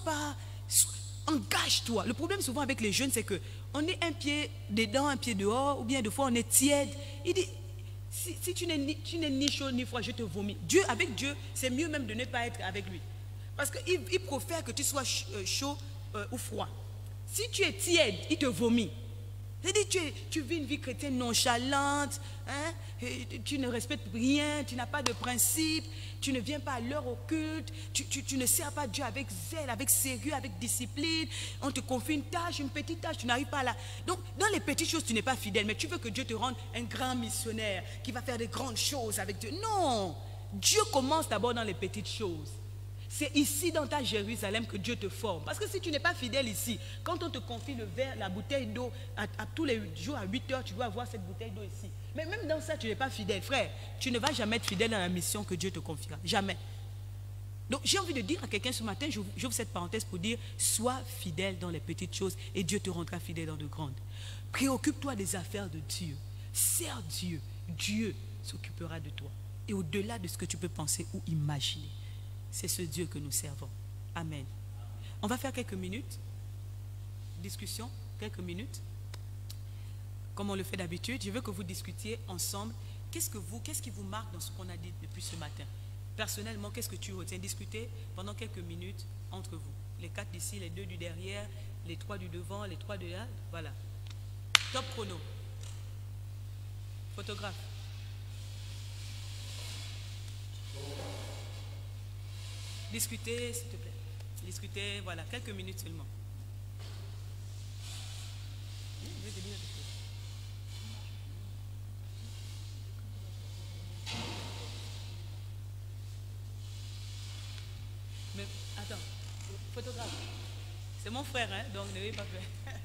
engage-toi. Le problème souvent avec les jeunes, c'est que on est un pied dedans, un pied dehors, ou bien des fois on est tiède. Il dit, si tu n'es ni chaud ni froid, je te vomis. Avec Dieu, c'est mieux même de ne pas être avec lui. Parce qu'il préfère que tu sois chaud ou froid. Si tu es tiède, il te vomit. C'est-à-dire, tu vis une vie chrétienne nonchalante, hein, tu ne respectes rien, tu n'as pas de principe, tu ne viens pas à l'heure au culte, tu ne sers pas Dieu avec zèle, avec sérieux, avec discipline. On te confie une tâche, une petite tâche, tu n'arrives pas là. Donc, dans les petites choses, tu n'es pas fidèle, mais tu veux que Dieu te rende un grand missionnaire qui va faire des grandes choses avec Dieu. Non, Dieu commence d'abord dans les petites choses. C'est ici dans ta Jérusalem que Dieu te forme. Parce que si tu n'es pas fidèle ici, quand on te confie le verre, la bouteille d'eau, à tous les jours à 8 heures, tu dois avoir cette bouteille d'eau ici. Mais même dans ça, tu n'es pas fidèle. Frère, tu ne vas jamais être fidèle dans la mission que Dieu te confiera. Jamais. Donc j'ai envie de dire à quelqu'un ce matin, j'ouvre cette parenthèse pour dire, sois fidèle dans les petites choses et Dieu te rendra fidèle dans de grandes. Préoccupe-toi des affaires de Dieu. Sers Dieu. Dieu s'occupera de toi. Et au-delà de ce que tu peux penser ou imaginer. C'est ce Dieu que nous servons. Amen. On va faire quelques minutes. Discussion, quelques minutes. Comme on le fait d'habitude, je veux que vous discutiez ensemble. Qu'est-ce qui vous marque dans ce qu'on a dit depuis ce matin? Personnellement, qu'est-ce que tu retiens? Discutez pendant quelques minutes entre vous. Les 4 d'ici, les 2 du derrière, les 3 du devant, les 3 de là. Voilà. Top chrono. Photographe. Discutez, s'il te plaît. Discutez, voilà, quelques minutes seulement. Je vais te dire quelque chose. Mais, attends, photographe. C'est mon frère, hein, donc ne veuillez pas faire.